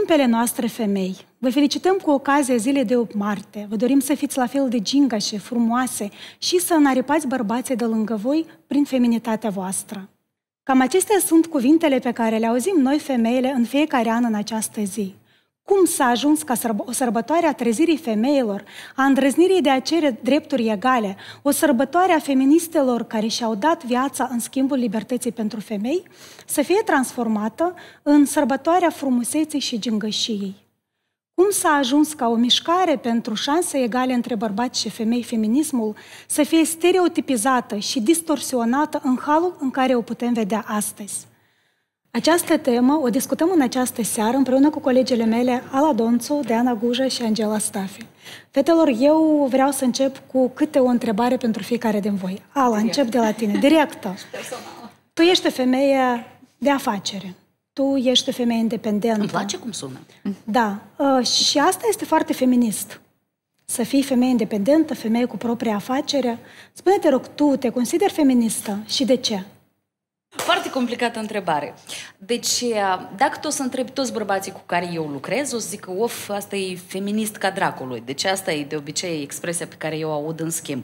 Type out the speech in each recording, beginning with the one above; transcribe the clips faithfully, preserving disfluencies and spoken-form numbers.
scumpele noastre femei, vă felicităm cu ocazia zilei de opt martie. Vă dorim să fiți la fel de gingașe, frumoase și să înaripați bărbații de lângă voi prin feminitatea voastră. Cam acestea sunt cuvintele pe care le auzim noi femeile în fiecare an în această zi. Cum s-a ajuns ca o sărbătoare a trezirii femeilor, a îndrăznirii de a cere drepturi egale, o sărbătoare a feministelor care și-au dat viața în schimbul libertății pentru femei, să fie transformată în sărbătoarea frumuseței și gingășiei? Cum s-a ajuns ca o mișcare pentru șanse egale între bărbați și femei, feminismul, să fie stereotipizată și distorsionată în halul în care o putem vedea astăzi? Această temă o discutăm în această seară împreună cu colegele mele Ala Donțu, Diana Gujă și Angela Stafi. Fetelor, eu vreau să încep cu câte o întrebare pentru fiecare din voi. Ala, direct. Încep de la tine, directă. Tu ești o femeie de afacere. Tu ești o femeie independentă. Îmi place cum sună. Da. Uh, și asta este foarte feminist. Să fii femeie independentă, femeie cu propria afacere. Spune-te, rog, tu te consideri feministă și de ce? Foarte complicată întrebare. Deci, dacă tu o să întrebi toți bărbații cu care eu lucrez, o să zic că, of, asta e feminist ca dracului. Deci asta e de obicei expresia pe care eu o aud în schimb.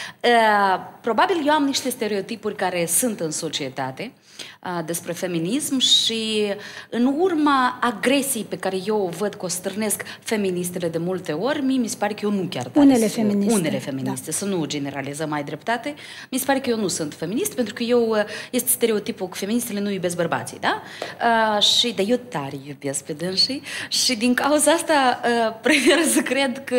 Probabil eu am niște stereotipuri care sunt în societate despre feminism și în urma agresiei pe care eu o văd că o stârnesc feministele de multe ori, mie mi se pare că eu nu chiar tare. Unele feministe. Unele feministe, da. Să nu generalizăm mai dreptate. Mi se pare că eu nu sunt feminist, pentru că eu, este stereotipul că feministele nu iubesc bărbații, da? Uh, și, dar eu tare iubesc pe dânsii și din cauza asta uh, prefer să cred că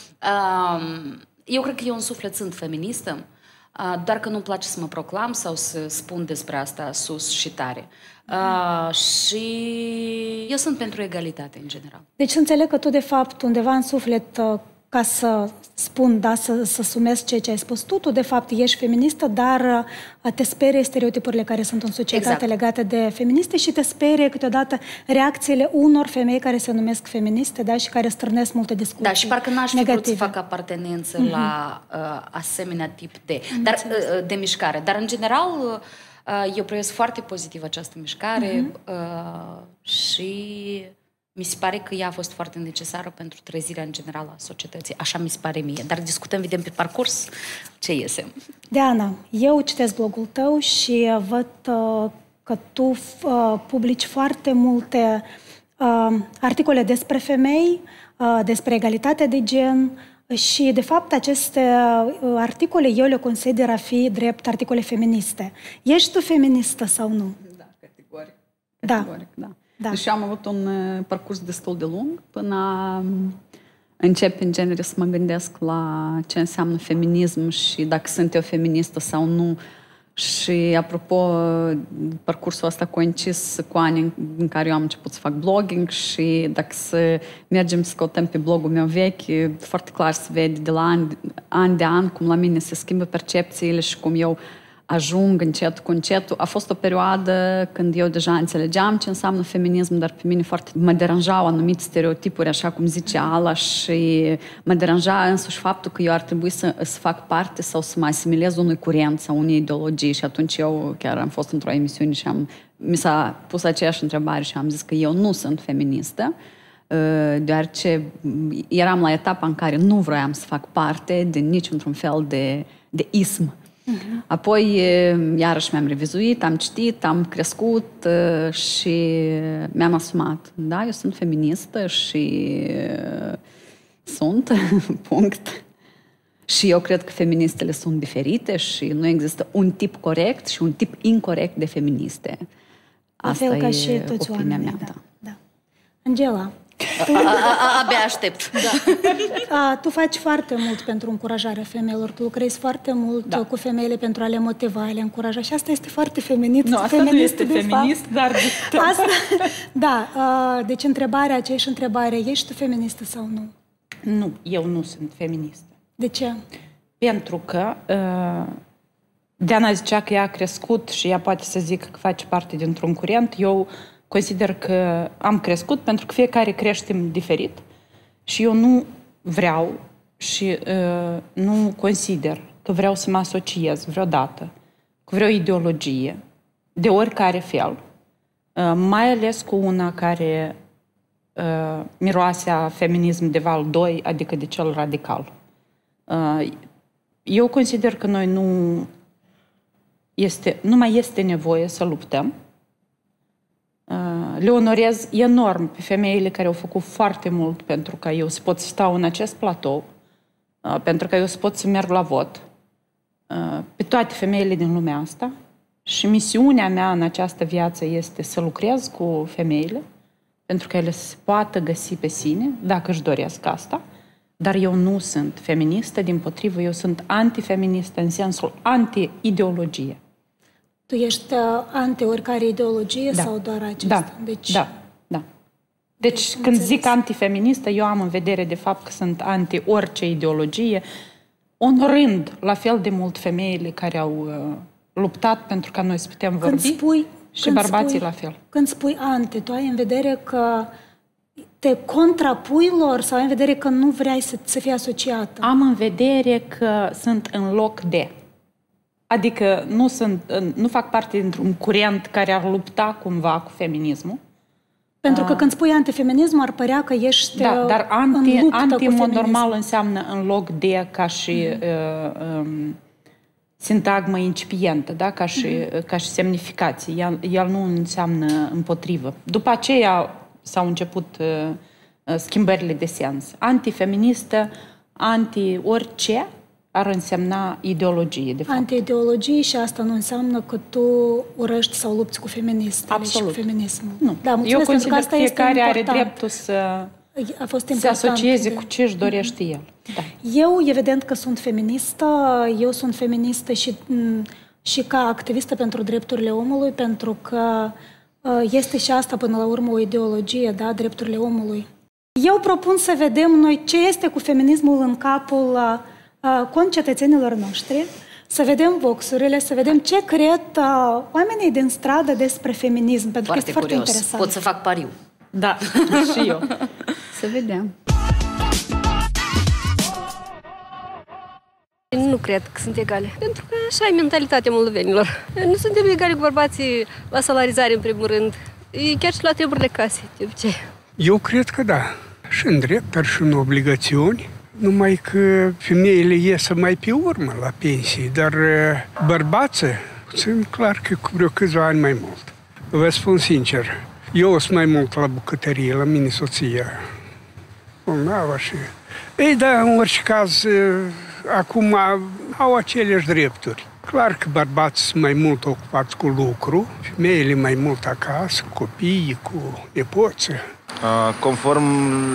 uh, eu cred că eu în suflet sunt feministă, doar că nu-mi place să mă proclam sau să spun despre asta sus și tare. Uh, și eu sunt pentru egalitate, în general. Deci înțeleg că tu, de fapt, undeva în suflet, ca să spun, da, să, să sumez ceea ce ai spus tu, tu, de fapt, ești feministă, dar te sperie stereotipurile care sunt în societate exact. Legate de feministe și te sperie câteodată reacțiile unor femei care se numesc feministe, da, și care stârnesc multe discuții. Da, și parcă n-aș fi vrut să fac apartenență mm-hmm. la uh, asemenea tip de, dar, uh, de mișcare. Dar, în general, uh, eu privesc foarte pozitiv această mișcare mm-hmm. uh, și mi se pare că ea a fost foarte necesară pentru trezirea în general a societății. Așa mi se pare mie. Dar discutăm, vedem pe parcurs ce iese. Diana, eu citesc blogul tău și văd uh, că tu uh, publici foarte multe uh, articole despre femei, uh, despre egalitatea de gen și, de fapt, aceste uh, articole eu le consider a fi drept articole feministe. Ești tu feministă sau nu? Da, categoric. Categoric, da. da. Da. Deși am avut un parcurs destul de lung până încep în genere să mă gândesc la ce înseamnă feminism și dacă sunt eu feministă sau nu. Și apropo, parcursul ăsta coincis cu ani în care eu am început să fac blogging și dacă să mergem să căutăm pe blogul meu vechi, foarte clar se vede de la an, an de an cum la mine se schimbă percepțiile și cum eu ajung încet cu încetul. A fost o perioadă când eu deja înțelegeam ce înseamnă feminism, dar pe mine foarte mă deranjau anumite stereotipuri, așa cum zice Ala, și mă deranja însuși faptul că eu ar trebui să, să fac parte sau să mă asimilez unui curent sau unei ideologii. Și atunci eu chiar am fost într-o emisiune și am, mi s-a pus aceeași întrebare și am zis că eu nu sunt feministă, deoarece eram la etapa în care nu vroiam să fac parte de niciun fel de, de ism. Uh-huh. Apoi, iarăși mi-am revizuit, am citit, am crescut și mi-am asumat. Da, eu sunt feministă și sunt, punct. Și eu cred că feministele sunt diferite și nu există un tip corect și un tip incorrect de feministe. Asta e ca și toți opinia oamenii, mea. Da, da. Angela, abia aștept. Da. A, tu faci foarte mult pentru încurajarea femeilor. Tu lucrezi foarte mult da. cu femeile pentru a le motiva, a le încuraja. Și asta este foarte feminist. Nu, asta feminist, nu este feminist, fapt. Dar... Asta, da, a, deci întrebarea aceea și întrebarea, ești tu feministă sau nu? Nu, eu nu sunt feministă. De ce? Pentru că uh, Diana zicea că ea a crescut și ea poate să zică că face parte dintr-un curent. Eu consider că am crescut pentru că fiecare creștem diferit și eu nu vreau și uh, nu consider că vreau să mă asociez vreodată cu vreo ideologie de oricare fel, uh, mai ales cu una care uh, miroase a feminism de val doi, adică de cel radical. Uh, eu consider că noi nu, este, nu mai este nevoie să luptăm. Uh, le onorez enorm pe femeile care au făcut foarte mult pentru ca eu să pot stau în acest platou, uh, pentru ca eu să pot să merg la vot, uh, pe toate femeile din lumea asta. Și misiunea mea în această viață este să lucrez cu femeile, pentru că ele se poată găsi pe sine, dacă își doresc asta, dar eu nu sunt feministă, dimpotrivă, eu sunt antifeministă în sensul anti-ideologie. Tu ești anti oricare ideologie da. sau doar acesta? Da, deci... da, da. Deci când înțeles. Zic antifeministă, eu am în vedere de fapt că sunt anti orice ideologie, onorând la fel de mult femeile care au uh, luptat pentru ca noi să putem vorbi. Când spui, și când bărbații spui, la fel. Când spui anti, tu ai în vedere că te contrapui lor sau ai în vedere că nu vrei să, să fii asociată? Am în vedere că sunt în loc de. Adică nu, sunt, nu fac parte dintr-un curent care ar lupta cumva cu feminismul. Pentru că când spui antifeminism ar părea că ești da, dar anti, în luptă anti cu în mod feminism. normal înseamnă în loc de ca și mm. uh, um, sintagmă incipientă, da? ca, și, mm-hmm. ca și semnificație. El, el nu înseamnă împotrivă. După aceea s-au început uh, schimbările de sens. Antifeministă, anti-orice ar însemna ideologie, de fapt. Anti-ideologie și asta nu înseamnă că tu urăști sau lupți cu feministele Absolut. și cu feminismul. Nu. Da, eu consider că asta fiecare are important. dreptul să A fost se asocieze de... cu ce își dorește el. Da. Eu, evident că sunt feministă, eu sunt feministă și, și ca activistă pentru drepturile omului, pentru că este și asta până la urmă o ideologie, da, drepturile omului. Eu propun să vedem noi ce este cu feminismul în capul concetățenilor noștri, să vedem voxurile, să vedem ce cred oamenii din stradă despre feminism, pentru foarte că este curios. foarte interesant. Pot să fac pariu. Da, și eu. Să vedem. Nu cred că sunt egale, pentru că așa e mentalitatea moldovenilor. Nu suntem egale cu bărbații la salarizare, în primul rând, chiar și la treburile casei, de obicei. Eu cred că da, și în drept, dar și în obligațiuni, numai că femeile ies mai pe urmă la pensii, dar bărbații, puțin clar că cu vreo câțiva ani mai mult. Vă spun sincer, eu sunt mai mult la bucătărie, la mine soția. Bolnavă și... Ei, da, în orice caz, acum au aceleași drepturi. Clar că bărbații sunt mai mult ocupați cu lucru, femeile mai mult acasă, cu copiii, cu nepoții. Conform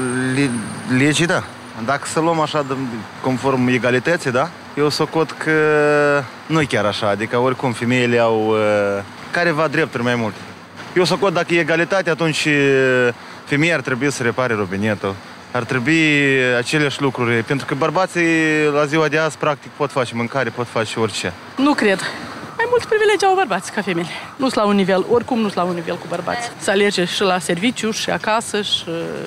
legii, da. Dacă să luăm așa, de, conform egalității, da? Eu socot că nu e chiar așa, adică oricum femeile au careva drepturi mai multe. Eu socot dacă e egalitate, atunci femeia ar trebui să repare robinetul. Ar trebui aceleași lucruri, pentru că bărbații la ziua de azi practic pot face mâncare, pot face orice. Nu cred. Mai mult privilegii au bărbați ca femeile. Nu sunt la un nivel, oricum nu sunt la un nivel cu bărbați. Să alerge și la serviciu, și acasă, și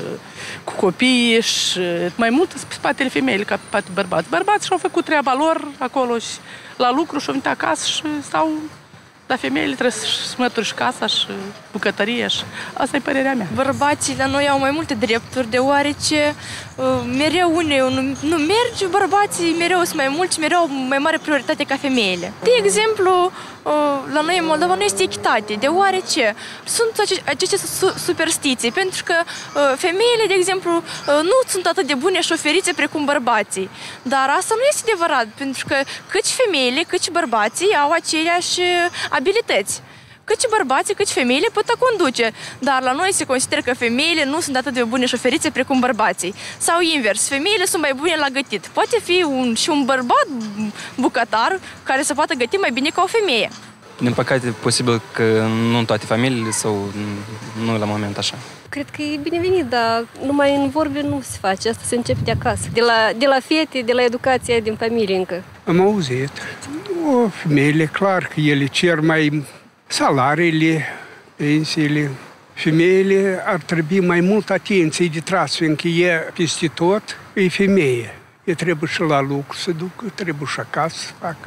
cu copiii, și mai mult pe spatele femeile ca pe bărbați. Bărbații și-au făcut treaba lor acolo și la lucru și-au venit acasă și stau... Dar femeile trebuie să-și mături și casa și bucătăria și asta e părerea mea. Bărbații la noi au mai multe drepturi, deoarece uh, mereu unii nu, nu merge, bărbații mereu sunt mai mulți, mereu au mai mare prioritate ca femeile. De exemplu, uh, la noi în Moldova nu este echitate, deoarece sunt ace aceste su superstiții, pentru că uh, femeile, de exemplu, uh, nu sunt atât de bune șoferițe precum bărbații. Dar asta nu este adevărat, pentru că cât și femeile, cât și bărbații au aceleași abilități. Cât și bărbații, cât și femeile pot conduce, dar la noi se consideră că femeile nu sunt atât de bune șoferițe precum bărbații. Sau invers, femeile sunt mai bune la gătit. Poate fi un, și un bărbat bucătar care să poată găti mai bine ca o femeie. Din păcate, posibil că nu în toate familiile sau nu la moment așa. Cred că e binevenit, dar numai în vorbe nu se face. Asta se începe de acasă. De la, de la fete, de la educația din familie încă. Am auzit. O, femeile, clar că ele cer mai salariile, pensiile. Femeile ar trebui mai mult atenție de tras, fiindcă e peste tot, e femeie. E trebuie și la lucru să ducă, trebuie și acasă să facă.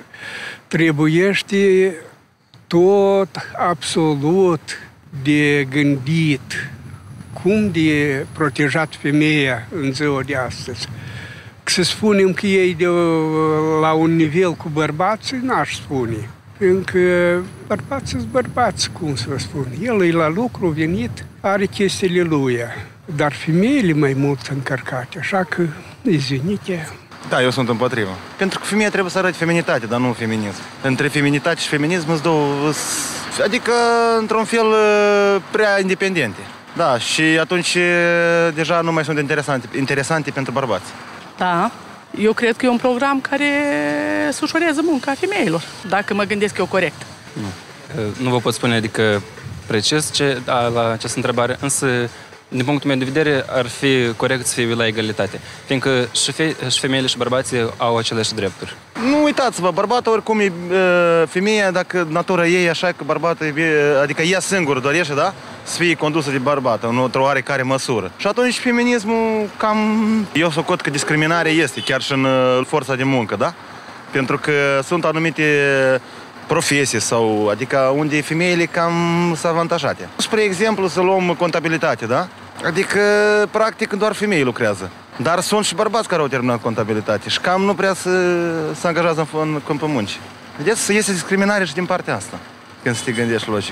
Trebuiește tot absolut de gândit cum de protejat femeia în ziua de astăzi. Că să spunem că ei de la un nivel cu bărbații, n-aș spune. Încă bărbații sunt bărbați, cum să vă spun. El e la lucru, venit, are chestiile lui. Dar femeile mai mult sunt încărcate, așa că, izvinite. Da, eu sunt împotrivă. Pentru că femeia trebuie să arate feminitate, dar nu feminism. Între feminitate și feminism sunt două, adică, într-un fel, prea independente. Da, și atunci deja nu mai sunt interesante, interesante pentru bărbați. Da, eu cred că e un program care să ușurează munca femeilor, dacă mă gândesc eu corect. Nu, nu vă pot spune, adică, precis ce, da, la această întrebare, însă, din punctul meu de vedere, ar fi corect să fie la egalitate. Fiindcă și, fe și femeile și bărbații au aceleași drepturi. Nu uitați-vă, bărbatul oricum e femeia, dacă natura ei așa că bărbatul e, adică ea singur dorește, da? Să fie condusă de bărbat, într-o oarecare măsură. Și atunci feminismul cam... Eu socot că discriminarea este, chiar și în forța de muncă, da? Pentru că sunt anumite profesii sau, adică unde femeile cam sunt avantajate. Spre exemplu, să luăm contabilitate, da? Adică, practic, doar femei lucrează. Dar sunt și bărbați care au terminat contabilitate și cam nu prea se, se angajează în, în câmpul muncii. Vedeți, este discriminare și din partea asta, când să te gândești logic.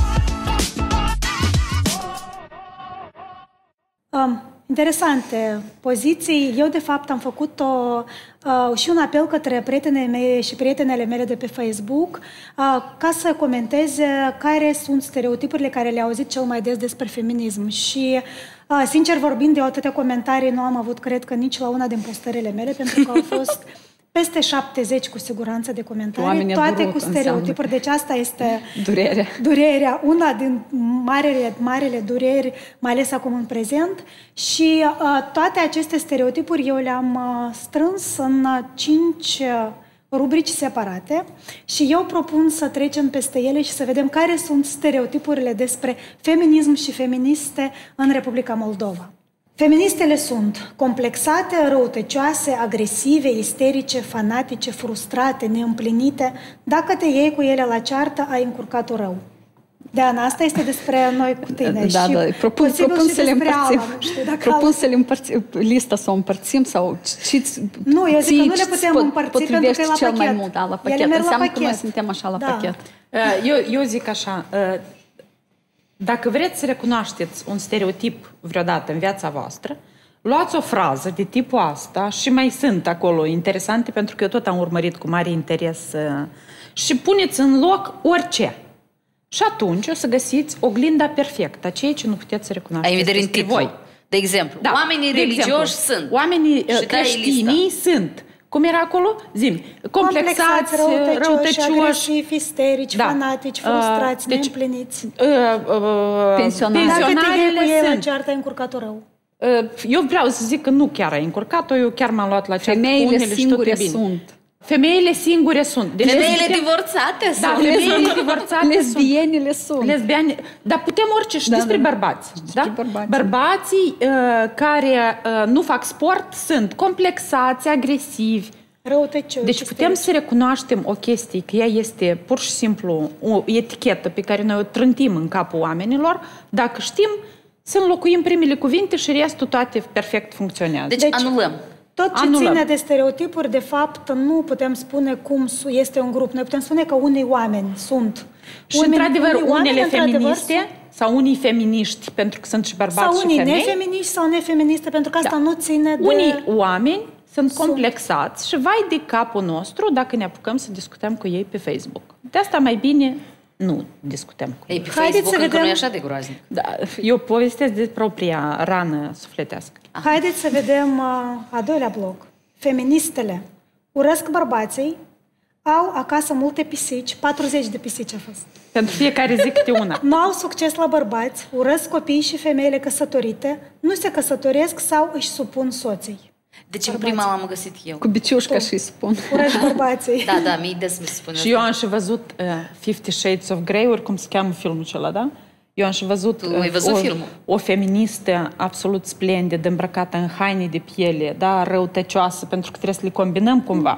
Um, interesante poziții. Eu, de fapt, am făcut o, uh, și un apel către prietenele mele și prietenele mele de pe Facebook uh, ca să comenteze care sunt stereotipurile care le-au auzit cel mai des despre feminism. Și, uh, sincer vorbind, de atâtea comentarii nu am avut, cred că, nici la una din postările mele, pentru că au fost peste șaptezeci cu siguranță de comentarii, oamenii toate cu stereotipuri. Deci asta este durerea. durerea, una din marele, marele dureri, mai ales acum în prezent. Și uh, toate aceste stereotipuri eu le-am uh, strâns în uh, cinci uh, rubrici separate și eu propun să trecem peste ele și să vedem care sunt stereotipurile despre feminism și feministe în Republica Moldova. Feministele sunt complexate, răutăcioase, agresive, isterice, fanatice, frustrate, neîmplinite. Dacă te iei cu ele la ceartă, ai încurcat-o rău. Deana, asta este despre noi cu tine. Da, și da, propun, propun să le împărțim. Ala, nu știu, propun să le împărțim, lista să o împărțim sau ce-ți Nu, eu zic că nu le putem împărți pentru că e la cel pachet. mai mult, da, la pachet. Ele merg Înseamnă la că pachet. noi suntem așa la Da. pachet. Eu, eu zic așa, dacă vreți să recunoașteți un stereotip vreodată în viața voastră, luați o frază de tipul asta și mai sunt acolo interesante, pentru că eu tot am urmărit cu mare interes și puneți în loc orice. Și atunci o să găsiți oglinda perfectă a ceea ce nu puteți să recunoașteți. Ai în vedere în despre titlu. voi. De exemplu, Da, oamenii de religioși exemplu, sunt. Oamenii Și dai creștinii sunt. Cum era acolo? Zi-mi. Complexați, răutăcioși, răutăcioși, agresivi, isterici, Da. fanatici, frustrați, Deci, neîmpliniți. uh, uh, Pensionari. Dacă te iei cu pensionarele ei la sunt. ceartă, ai încurcat-o rău. Uh, Eu vreau să zic că nu chiar ai încurcat-o, eu chiar m-am luat la ceartă cu Femeile unele și tot singure e bine. sunt. Femeile singure sunt. Deci Femeile putem- divorțate Da, sunt. femeile divorțate Lesbienile sunt. sunt. Lesbiane. Dar putem orice și Da, despre da. bărbați. Despre Da? bărbați. Bărbații uh, care uh, nu fac sport sunt complexați, agresivi. Răutăcioși. Deci putem să recunoaștem o chestie, că ea este pur și simplu o etichetă pe care noi o trântim în capul oamenilor, dacă știm să înlocuim primele cuvinte și restul toate perfect funcționează. Deci, Deci, anulăm. Tot ce Anulăm. ține de stereotipuri, de fapt, nu putem spune cum su- este un grup. Noi putem spune că unii oameni sunt. Și, Unii- într-adevăr, unii oameni, unele într-adevăr, feministe sau unii feminiști, pentru că sunt și bărbați sau și unii femei. nefeminiști sau nefeministe, pentru că asta Da. nu ține de... Unii oameni sunt complexați și vai de capul nostru dacă ne apucăm să discutăm cu ei pe Facebook. De asta mai bine nu discutăm cu ei. Ei, pe Haideți Facebook să încă nu e vedem- așa de groaznic. Da, eu povestesc de propria rană sufletească. Haideți să vedem uh, a doilea bloc. Feministele urăsc bărbații, au acasă multe pisici, patruzeci de pisici a fost. Pentru fiecare zi câte una. Nu au succes la bărbați, urăsc copiii și femeile căsătorite, nu se căsătoresc sau își supun soții. Deci în prima m-am găsit eu. Cu biciușca și spun. Urăști bărbații. Da, da, mi-i des mi se spune Și eu am și văzut uh, Fifty Shades of Grey, ori cum se cheamă filmul acela, da? Eu am și văzut, Tu ai văzut o, filmul? o feministă absolut splendidă, îmbrăcată în haine de piele, da, răutăcioasă, pentru că trebuie să le combinăm cumva.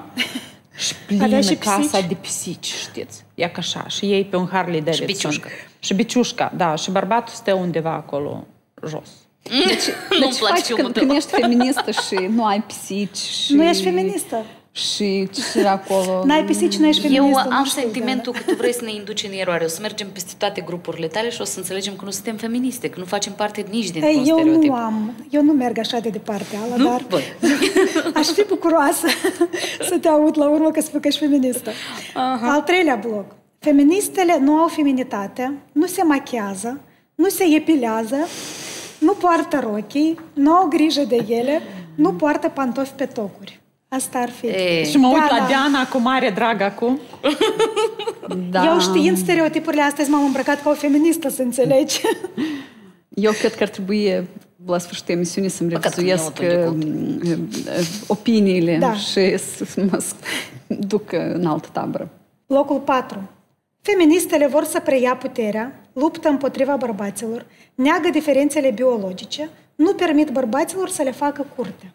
Și plină Avea și casa pisici. de pisici, știți? E ca așa. Și ei pe un Harley Davidson. biciușca. Și biciușca, da. Și bărbatul stă undeva acolo, jos. Deci, Nu-mi deci place faci filmul când, tău. când ești feministă și nu ai pisici și... Nu ești feministă. Și ce acolo... N-ai pisici, nu ești feministă. Eu am nu știu, sentimentul Diana. că tu vrei să ne induci în eroare. O să mergem peste toate grupurile tale și o să înțelegem că nu suntem feministe, că nu facem parte nici dintr-un Ei, eu stereotip. nu am, eu nu merg așa de departe, Ala, Nu? dar Bun. aș fi bucuroasă să te aud la urmă că spui că ești feministă. Aha. Al treilea bloc. Feministele nu au feminitate, nu se machează, nu se epilează, nu poartă rochii, nu au grijă de ele, nu poartă pantofi pe tocuri. Asta ar fi. E. Și mă uit Da, la da. Diana cu mare drag acum. Da. Eu știind stereotipurile, astăzi m-am îmbrăcat ca o feministă, să înțelegi. Eu cred că ar trebui la sfârșitul emisiunii să-mi Păcat că revizuiesc nu au uh, opiniile Da. și să mă duc în altă tabără. Locul patru. Feministele vor să preia puterea, luptă împotriva bărbaților, neagă diferențele biologice, nu permit bărbaților să le facă curte.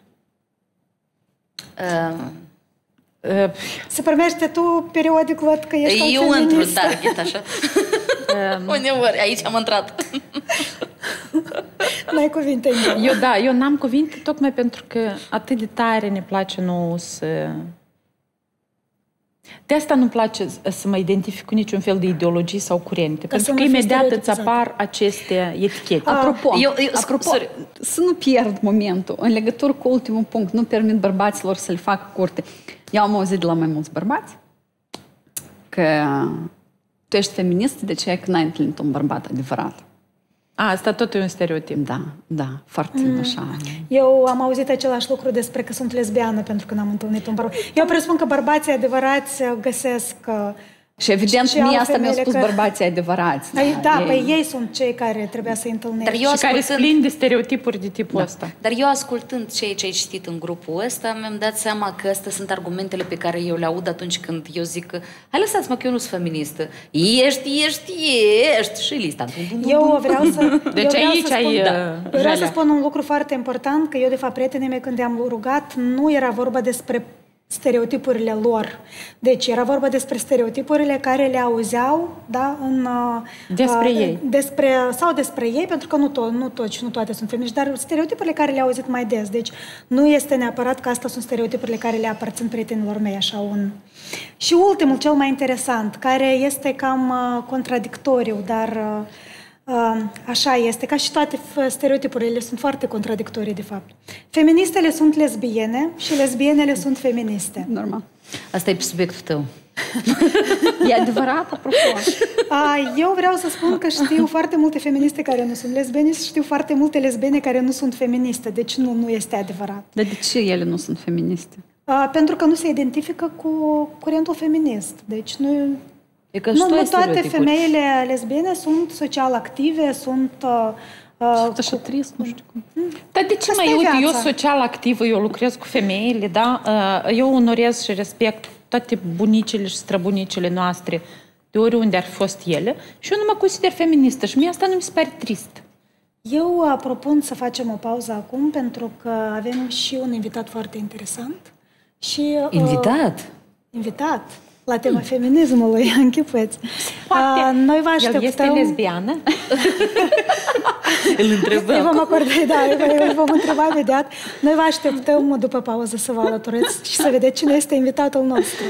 Uh, Uh, Se primește tu periodic, văd că ești eu un într-un feminist. target, așa. Uneori, aici am intrat. N-ai cuvinte în gură. eu, da, eu n-am cuvinte tocmai pentru că atât de tare ne place nouă să... De asta nu-mi place să mă identific cu niciun fel de ideologii sau curente, Ca să pentru nu că fii imediat îți stereotipizat. apar aceste etichete. Apropo, eu- eu- apropo sorry. să nu pierd momentul, în legătură cu ultimul punct, nu permit bărbaților să le facă curte. Eu am auzit de la mai mulți bărbați că tu ești feminist, de ce că n-ai întâlnit un bărbat adevărat. A, asta tot e un stereotip. Da, da, foarte mm. așa. Eu am auzit același lucru despre că sunt lesbiană pentru că n-am întâlnit un bărbat. Eu presupun că bărbații adevărați găsesc... uh, Și evident, Și mie au asta mi-au femeile spus că- bărbații adevărați. Da, da ei- păi ei sunt cei care trebuia să întâlnești. Dar eu Și care sunt ascultând, plini de stereotipuri de tipul Da. ăsta. dar eu ascultând ceea ce ai citit în grupul ăsta, mi-am dat seama că astea sunt argumentele pe care eu le aud atunci când eu zic că hai lăsați-mă că eu nu sunt feministă. Ești, ești, ești. Și lista. Eu vreau să... Deci eu vreau aici să ai, spun, uh, da. Eu vreau să jalea. spun un lucru foarte important, că eu, de fapt, prietenii mei, când i-am rugat, nu era vorba despre stereotipurile lor. Deci era vorba despre stereotipurile care le auzeau, da, în... uh, Despre uh, ei. Despre, sau despre ei, pentru că nu, to- nu toți și nu toate sunt feministi, dar stereotipurile care le-au auzit mai des. Deci nu este neapărat că astea sunt stereotipurile care le aparțin prietenilor mei, așa un... Și ultimul, cel mai interesant, care este cam uh, contradictoriu, dar... Uh, Uh, așa este, ca și toate f- stereotipurile, sunt foarte contradictorii, de fapt. Feministele sunt lesbiene și lesbienele sunt feministe. Normal. Asta e subiectul tău. E adevărat, apropo. Uh, eu vreau să spun că știu foarte multe feministe care nu sunt lesbiene și știu foarte multe lesbiene care nu sunt feministe, deci nu, nu este adevărat. Dar de ce ele nu sunt feministe? Uh, pentru că nu se identifică cu curentul feminist. Deci nu... E că Nu, și tu nu ai toate stereotipuri. femeile lesbiene sunt social active, sunt... Uh, uh, Sunt așa trist, nu știu cum. Dar de ce Asta mai e uite, eu viața. social activă, eu lucrez cu femeile, da? Uh, Eu onorez și respect toate bunicile și străbunicile noastre, de oriunde ar fi fost ele, și eu nu mă consider feministă și mie asta nu mi se pare trist. Eu uh, propun să facem o pauză acum, pentru că avem și un invitat foarte interesant. Și, uh, Invitat? Invitat la tema feminismului, închipuiți. Poate. Uh, noi vă El este așteptăm... lesbiană? Îl întrebăm. Îi vom acorda, da, îi vom întreba imediat. Noi vă așteptăm după pauză să vă alăturați și să vedeți cine este invitatul nostru.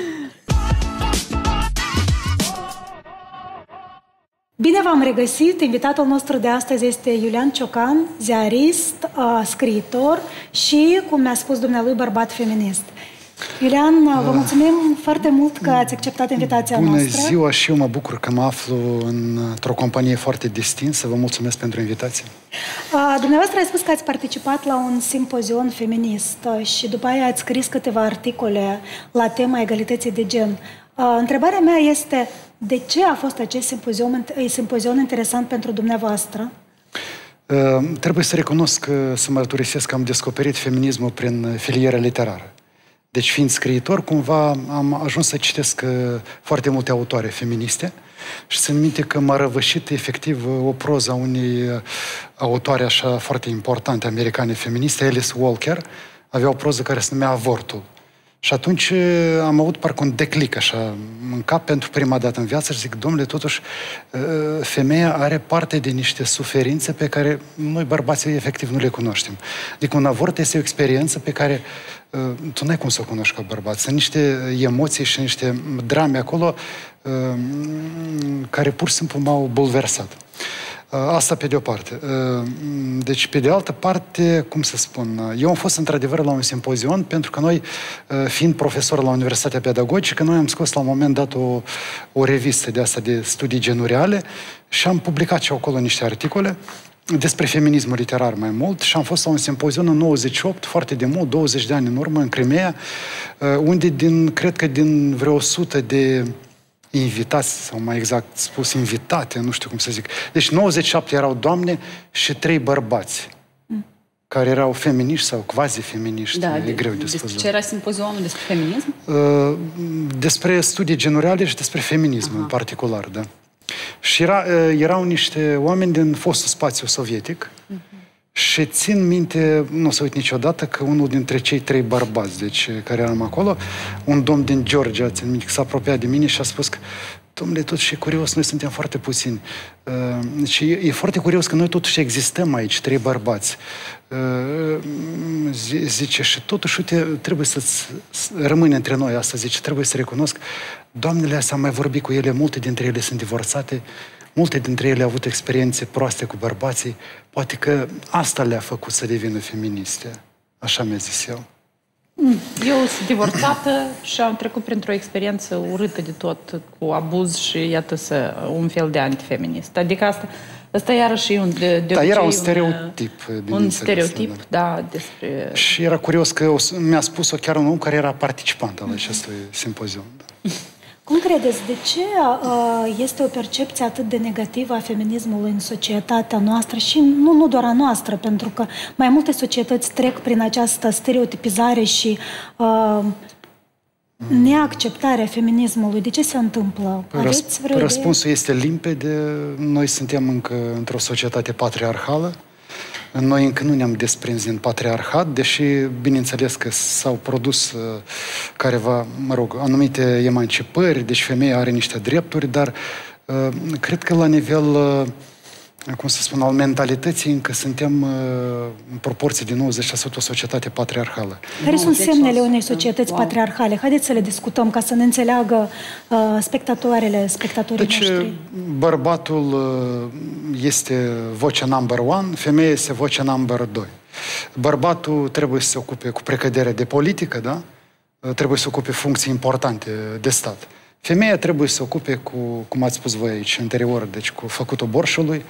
Bine v-am regăsit! Invitatul nostru de astăzi este Iulian Ciocan, ziarist, uh, scriitor și, cum mi-a spus dumnealui, bărbat feminist. Iulian, uh, vă mulțumim foarte mult că ați acceptat invitația Bună noastră. Bună ziua și eu mă bucur că mă aflu într-o companie foarte distinsă. Vă mulțumesc pentru invitație. Uh, dumneavoastră ați spus că ați participat la un simpozion feminist uh, și după aia ați scris câteva articole la tema egalității de gen. Uh, întrebarea mea este, de ce a fost acest simpozion, simpozion interesant pentru dumneavoastră? Uh, trebuie să recunosc, că, să mărturisesc că am descoperit feminismul prin filieră literară. Deci, fiind scriitor, cumva am ajuns să citesc foarte multe autoare feministe și țin minte că m-a răvășit efectiv o proză a unei autoare așa foarte importante americane feministe, Alice Walker. Avea o proză care se numea Avortul. Și atunci am avut parcă un declic așa în cap pentru prima dată în viață și zic, domnule, totuși femeia are parte de niște suferințe pe care noi bărbații efectiv nu le cunoaștem. Adică un avort este o experiență pe care tu n-ai cum să o cunoști ca bărbat. Sunt niște emoții și niște drame acolo care pur și simplu m-au bulversat. Asta pe de o parte. Deci, pe de altă parte, cum să spun, eu am fost într-adevăr la un simpozion pentru că noi, fiind profesor la Universitatea Pedagogică, noi am scos la un moment dat o, o revistă de asta de studii genureale și am publicat și acolo niște articole despre feminismul literar mai mult și am fost la un simpozion în nouăzeci și opt, foarte de mult, douăzeci de ani în urmă, în Crimea, unde din, cred că din vreo o sută de invitați, sau mai exact spus, invitate, nu știu cum să zic. Deci nouăzeci și șapte erau doamne și trei bărbați, mm. care erau feminiști sau quasi-feminiști. Da, e de, greu de spus. Ce era simpozionul despre feminism? Uh, despre studii genureale și despre feminism. Aha. În particular, da. Și era, uh, erau niște oameni din fostul spațiu sovietic, uh-huh. Și țin minte, nu o să uit niciodată, că unul dintre cei trei bărbați, deci, care eram acolo, un domn din Georgia, țin minte, că s-a apropiat de mine și a spus că, domnule, totuși e curios, noi suntem foarte puțini. Deci e, e foarte curios că noi totuși existăm aici, trei bărbați. Zice, și totuși, uite, trebuie să rămâne între noi asta, zice, trebuie să recunosc, doamnele astea, am mai vorbit cu ele, multe dintre ele sunt divorțate, multe dintre ele au avut experiențe proaste cu bărbații. Poate că asta le-a făcut să devină feministe. Așa mi-a zis eu. Eu sunt divorțată și am trecut printr-o experiență urâtă de tot, cu abuz și, iată, să, un fel de antifeminist. Adică asta, asta iarăși un de, de Da, era un stereotip. Un, un stereotip, da. da, despre... Și era curios că mi-a spus-o chiar un om care era participant al acestui simpozion. Da. Cum credeți, de ce uh, este o percepție atât de negativă a feminismului în societatea noastră și nu, nu doar a noastră, pentru că mai multe societăți trec prin această stereotipizare și uh, neacceptarea feminismului? De ce se întâmplă? Aveți vreo Răspunsul idee? Este limpede. Noi suntem încă într-o societate patriarhală. Noi încă nu ne-am desprins din patriarhat, deși, bineînțeles că s-au produs uh, careva, mă rog, anumite emancipări, deci femeia are niște drepturi, dar uh, cred că la nivel, uh, cum să spun, al mentalității, încă suntem uh, în proporție de nouăzeci la sută o societate patriarhală. Care sunt semnele unei societăți wow. patriarhale? Haideți să le discutăm ca să ne înțeleagă uh, spectatoarele, spectatorii deci, noștri. Bărbatul uh, este vocea number one, femeia este vocea number doi. Bărbatul trebuie să se ocupe cu precădere de politică, da? Uh, trebuie să se ocupe funcții importante de stat. Femeia trebuie să se ocupe cu, cum ați spus voi aici, anterior, deci cu făcutul borșului,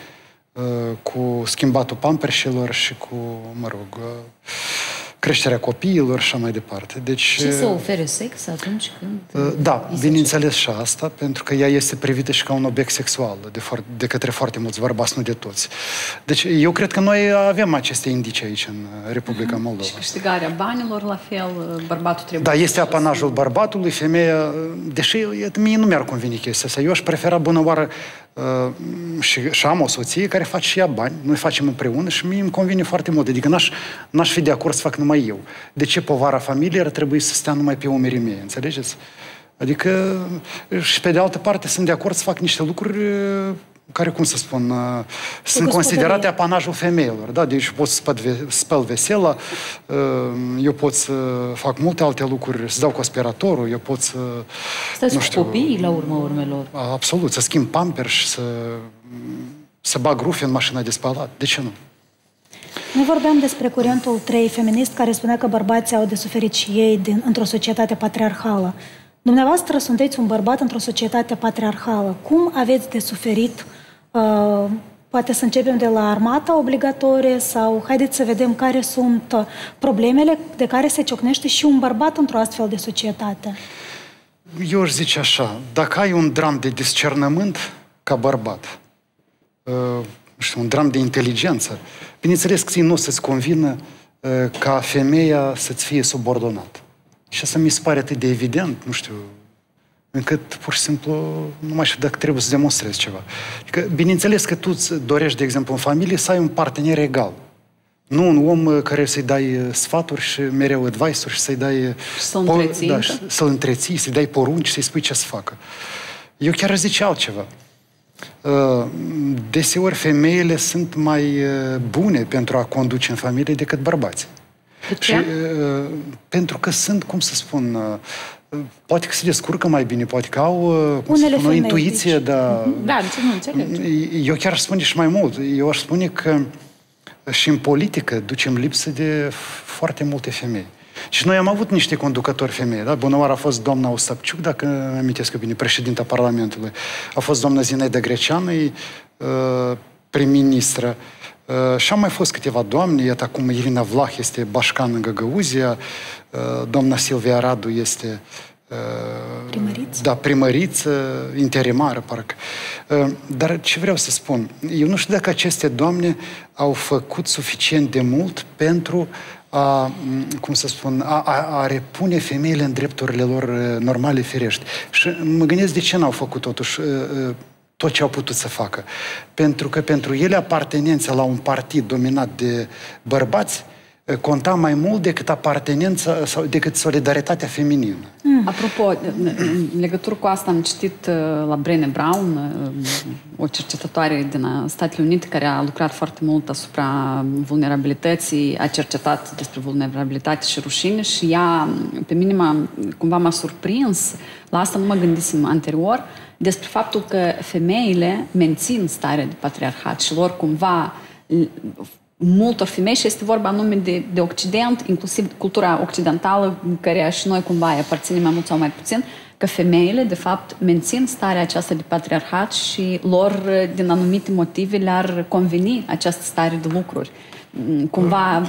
cu schimbatul pamperșilor și cu, mă rog, creșterea copiilor și așa mai departe. Deci, și să ofere sex atunci când... Da, bineînțeles și asta, pentru că ea este privită și ca un obiect sexual de, de către foarte mulți bărbați, nu de toți. Deci eu cred că noi avem aceste indicii aici în Republica mm-hmm. Moldova. Și câștigarea banilor, la fel, bărbatul trebuie... Da, este apanajul bărbatului, femeia, deși mie nu mi-ar conveni chestia asta. Eu aș prefera bună oară Uh, și, și am o soție care face și ea bani, noi facem împreună și mie îmi convine foarte mult. Adică n-aș, n-aș fi de acord să fac numai eu. De ce povara familiei ar trebui să stea numai pe umerii mei, înțelegeți? Adică, și pe de altă parte sunt de acord să fac niște lucruri care, cum să spun, uh, sunt considerate apanajul femeilor. Da? Deci pot să spăl vesela, uh, eu pot să fac multe alte lucruri, să dau cu aspiratorul, eu pot să... Stați cu știu, copiii, la urma urmelor. Absolut, să schimb pampers, să, să bag rufe în mașina de spălat. De ce nu? Noi vorbeam despre curentul trei feminist, care spunea că bărbații au de suferit și ei din, într-o societate patriarhală. Dumneavoastră sunteți un bărbat într-o societate patriarhală. Cum aveți de suferit? Uh, poate să începem de la armata obligatorie sau haideți să vedem care sunt problemele de care se ciocnește și un bărbat într-o astfel de societate. Eu aș zice așa, dacă ai un dram de discernământ ca bărbat, uh, știu, un dram de inteligență, bineînțeles că ție nu o să-ți convină uh, ca femeia să-ți fie subordonat. Și asta mi se pare atât de evident, nu știu, încât pur și simplu nu mai știu dacă trebuie să demonstrezi ceva. Adică, bineînțeles că tu îți dorești, de exemplu, în familie să ai un partener egal. Nu un om care să-i dai sfaturi și mereu advice-uri și să-i dai... Să-l întreții. Da, să-l întreții, să-i dai porunci, să-i spui ce să facă. Eu chiar zice altceva. Deseori femeile sunt mai bune pentru a conduce în familie decât bărbații. De ce? Și, pentru că sunt, cum să spun, poate că se descurcă mai bine, poate că au cum să spun, o intuiție, deci. dar... Da, nu înțeleg. Eu chiar aș spune și mai mult. Eu aș spune că și în politică ducem lipsă de foarte multe femei. Și noi am avut niște conducători femei, da? Bunăoară a fost doamna Ostapciuc, dacă îmi amintesc bine, președinta Parlamentului. A fost doamna Zinaida Greceană, prim-ministră. Și am mai fost câteva doamne, iată acum Irina Vlah este bașcan în Găgăuzia, doamna Silvia Radu este primăriță. Da, primăriță, interimară, parcă. Dar ce vreau să spun, eu nu știu dacă aceste doamne au făcut suficient de mult pentru a, cum să spun, a, a, a repune femeile în drepturile lor normale, firești. Și mă gândesc de ce n-au făcut totuși tot ce au putut să facă. Pentru că pentru ele apartenența la un partid dominat de bărbați conta mai mult decât apartenența sau decât solidaritatea feminină. Mm. Apropo, în legătură cu asta am citit la Brené Brown, o cercetătoare din Statele Unite care a lucrat foarte mult asupra vulnerabilității, a cercetat despre vulnerabilitate și rușine și ea, pe mine, m-a, cumva m-a surprins, la asta nu mă gândisem anterior, despre faptul că femeile mențin starea de patriarhat și lor cumva multor femei, și este vorba anume de, de Occident, inclusiv cultura occidentală, în care și noi cumva aparținem mai mult sau mai puțin, că femeile, de fapt, mențin starea aceasta de patriarhat și lor, din anumite motive, le-ar conveni această stare de lucruri. Cumva...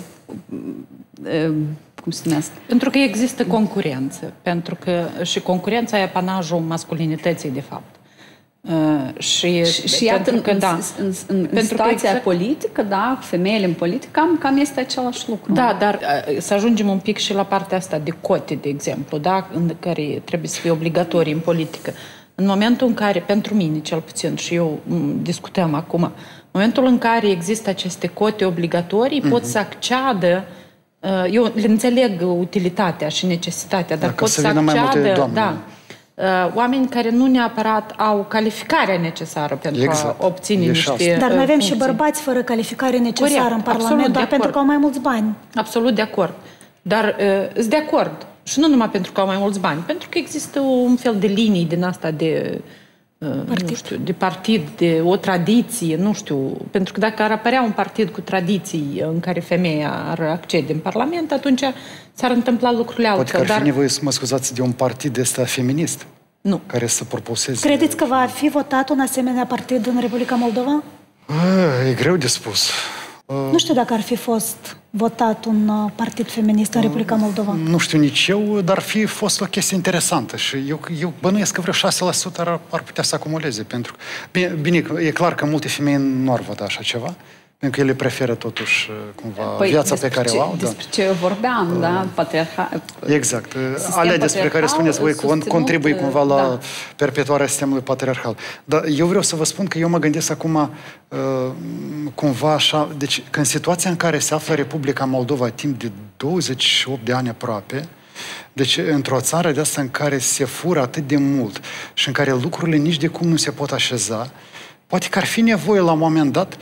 cum se numesc? Pentru că există concurență. Pentru că și concurența e apanajul masculinității, de fapt. Uh, și, și, și iată, că, în, da, în, în, în situația exact, politică, da, femeile în politică, cam, cam este același lucru. Da, dar uh, să ajungem un pic și la partea asta de cote, de exemplu, da, în care trebuie să fie obligatorii în politică. În momentul în care, pentru mine cel puțin, și eu m- discutăm acum, în momentul în care există aceste cote obligatorii, mm-hmm. pot să acceadă, uh, eu le înțeleg utilitatea și necesitatea, dar dacă pot să, să acceadă, da, oameni care nu neapărat au calificarea necesară pentru exact. a obține e niște Dar noi avem funcții. și bărbați fără calificare necesară Corect, în Parlament, doar pentru că au mai mulți bani. Absolut de acord. Dar uh, sunt de acord. Și nu numai pentru că au mai mulți bani, pentru că există un fel de linii din asta de, uh, partid. Nu știu, de partid, de o tradiție, nu știu. Pentru că dacă ar apărea un partid cu tradiții în care femeia ar accede în Parlament, atunci s-ar întâmpla lucrurile altfel. Poate că ar fi dar... nevoie, să mă scuzați, de un partid ăsta feminist. Nu. Care să propulseze... Credeți că va fi votat un asemenea partid în Republica Moldova? A, e greu de spus. A... Nu știu dacă ar fi fost votat un partid feminist în Republica Moldova. Nu știu nici eu, dar ar fi fost o chestie interesantă și eu, eu bănuiesc că vreo șase la sută ar, ar putea să acumuleze. Pentru că, bine, bine, e clar că multe femei nu ar vota așa ceva, pentru că ele preferă totuși cumva păi, viața pe care ce, o au. Despre da. ce eu vorbeam, uh, da? Patriarha... Exact. Alea despre care spuneți voi că contribui cumva la da. perpetuarea sistemului patriarhal. Dar eu vreau să vă spun că eu mă gândesc acum uh, cumva așa, deci că în situația în care se află Republica Moldova timp de douăzeci și opt de ani aproape, deci într-o țară de asta în care se fură atât de mult și în care lucrurile nici de cum nu se pot așeza, poate că ar fi nevoie la un moment dat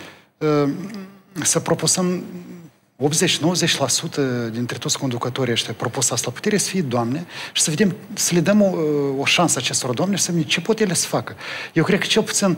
să propusăm optzeci-nouăzeci la sută dintre toți conducătorii ăștia propus asta la putere să fie doamne și să vedem, să le dăm o, o șansă acestor doamne și să vedem ce pot ele să facă. Eu cred că cel puțin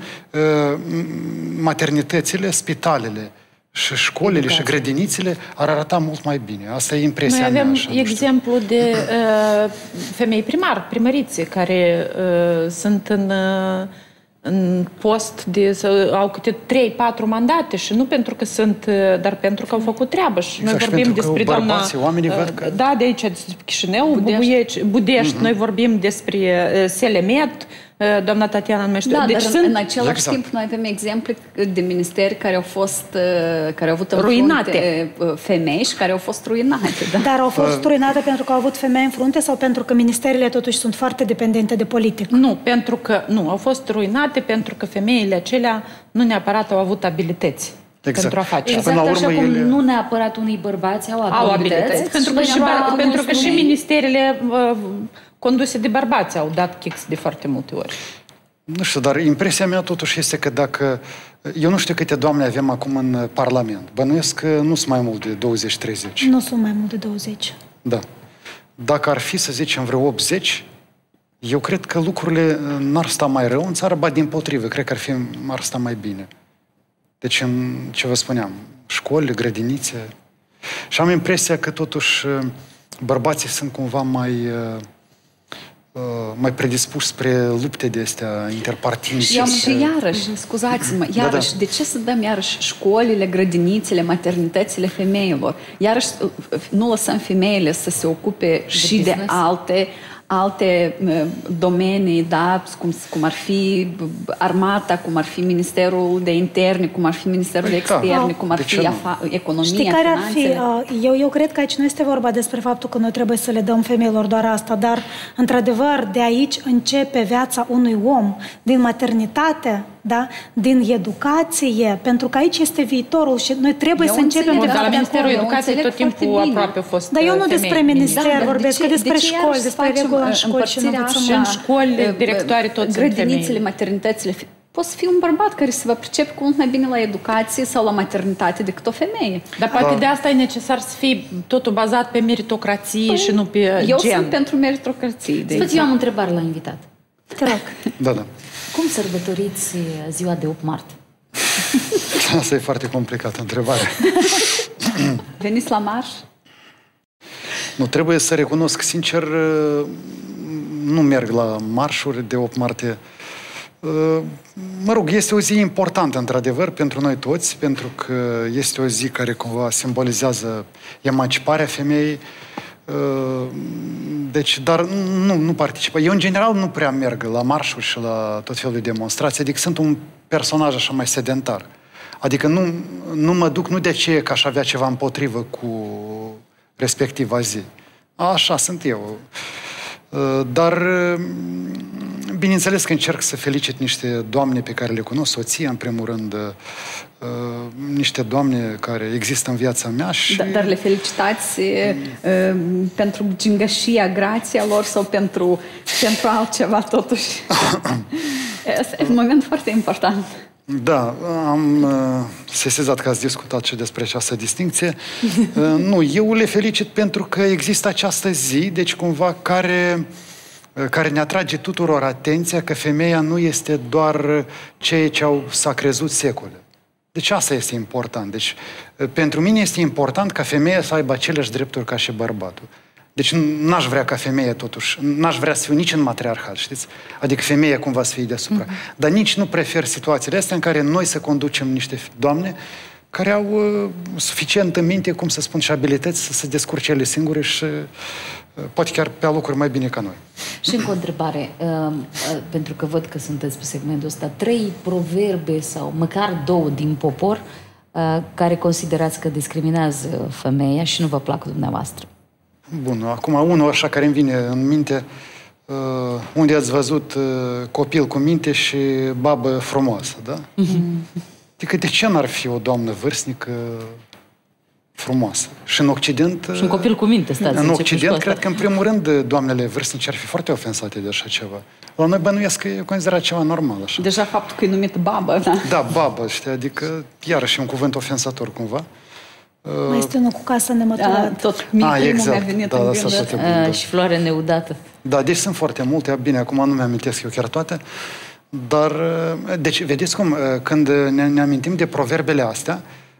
maternitățile, spitalele și școlile Educație. și grădinițele ar arăta mult mai bine. Asta e impresia Noi avem mea. Așa, exemplu de uh, femei primar, primărițe, care uh, sunt în... Uh, în post de să au câte trei patru mandate și nu pentru că sunt, dar pentru că au făcut treabă. Și exact, noi vorbim despre doamna... Oamenii văd că... Da, de aici, despre Chișinău, Bubuiești, Budești. Uh-huh. Noi vorbim despre Selemet, doamna Tatiana numește. Da, deci dar sunt... în același exact. timp noi avem exemple de ministeri care au fost, care au avut în ruinate frunte femei și care au fost ruinate. Da? Dar au fost ruinate pentru că au avut femei în frunte sau pentru că ministerele totuși sunt foarte dependente de politică? Nu, pentru că nu, au fost ruinate pentru că femeile acelea nu neapărat au avut abilități. Exact. pentru a face. Exact Până la așa urmă, cum ele- nu neapărat unii bărbați au Au abilități. abilități, pentru că, și, bar- pentru că și ministerele uh, conduse de bărbați au dat kicks de foarte multe ori. Nu știu, dar impresia mea totuși este că dacă... Eu nu știu câte doamne avem acum în Parlament. Bănuiesc că nu sunt mai mult de douăzeci treizeci. Nu sunt mai mult de douăzeci. Da. Dacă ar fi, să zicem, vreo optzeci, eu cred că lucrurile n-ar sta mai rău în țară, ba dimpotrivă, cred că ar, fi, ar sta mai bine. Deci, în, ce vă spuneam, școli, grădinițe. Și am impresia că totuși bărbații sunt cumva mai... mai predispuși spre lupte de astea interpartinice. Și, și iarăși, scuzați-mă, iarăși, da, da. de ce să dăm iarăși școlile, grădinițele, maternitățile femeilor? Iarăși nu lăsăm femeile să se ocupe de și business? de alte alte domenii, da, cum, cum ar fi armata, cum ar fi Ministerul de Interne, cum ar fi Ministerul de Externe, cum ar fi economia, Știi care ar fi? Eu, eu cred că aici nu este vorba despre faptul că noi trebuie să le dăm femeilor doar asta, dar, într-adevăr, de aici începe viața unui om, din maternitate, da? Din educație, pentru că aici este viitorul și noi trebuie eu să începem de fapt la Ministerul Educației tot timpul aproape a fost. Dar eu nu femei. despre minister da, vorbesc, că despre de școli, despre regula în școli și în școli, directoare, toți grădinițele, maternitățile. Poți să fii un bărbat care să vă pricepe cu mult mai bine la educație sau la maternitate decât o femeie. Dar poate da. de asta e necesar să fie totul bazat pe meritocrație păi, și nu pe eu gen. Eu sunt pentru meritocrație. Spune, eu am o întrebare la invitat. Te rog. Da, da. Cum sărbătoriți ziua de opt martie? Asta e foarte complicată întrebare. Veniți la marș? Nu, trebuie să recunosc, sincer, nu merg la marșuri de opt martie. Mă rog, este o zi importantă, într-adevăr, pentru noi toți, pentru că este o zi care cumva simbolizează emanciparea femeii. Deci, dar nu, nu participă. Eu, în general, nu prea merg la marșuri și la tot felul de demonstrații, adică sunt un personaj așa mai sedentar. Adică nu, nu mă duc, nu de aceea că aș avea ceva împotrivă cu respectiva zi. Așa sunt eu. Dar, bineînțeles că încerc să felicit niște doamne pe care le cunosc, soția, în primul rând, niște doamne care există în viața mea și... Dar, dar le felicitați mm. pentru gingășia, grația lor sau pentru, pentru altceva, totuși? Este un moment foarte important. Da, am uh, sesizat că ați discutat și despre această distincție. Uh, nu, eu le felicit pentru că există această zi, deci cumva care, uh, care ne atrage tuturor atenția că femeia nu este doar ceea ce au, s-a crezut secole. Deci asta este important. Deci uh, pentru mine este important ca femeia să aibă aceleași drepturi ca și bărbatul. Deci n-aș vrea ca femeie, totuși, n-aș vrea să fiu nici în matriarhat, știți? Adică femeia cumva să fie deasupra. Mm-hmm. Dar nici nu prefer situațiile astea în care noi să conducem niște doamne care au uh, suficient în minte, cum să spun, și abilități să se descurce ele singure și uh, poate chiar pe alocuri mai bine ca noi. Și încă o întrebare, uh, uh, pentru că văd că sunteți pe segmentul ăsta, trei proverbe sau măcar două din popor uh, care considerați că discriminează femeia și nu vă plac dumneavoastră. Bun, acum unul așa care îmi vine în minte, uh, unde ați văzut uh, copil cu minte și babă frumoasă, da? Mm-hmm. Adică de ce n-ar fi o doamnă vârstnică frumoasă? Și în Occident... Și un copil cu minte, stați. În Occident, cred că în primul rând doamnele vârstnice ar fi foarte ofensate de așa ceva. La noi bănuiesc că e considerat ceva normal, așa. Deja faptul că e numit babă, da? Da, babă, știi, adică iarăși e un cuvânt ofensator cumva. Mai este unul cu casă nemăturată. Da, tot mie ah, exact. mi-a venit da, în gând. gând. Da. Și floare neudată. Da, deci sunt foarte multe. Bine, acum nu mi-amintesc eu chiar toate. Dar, deci, vedeți cum, când ne, ne amintim de proverbele astea,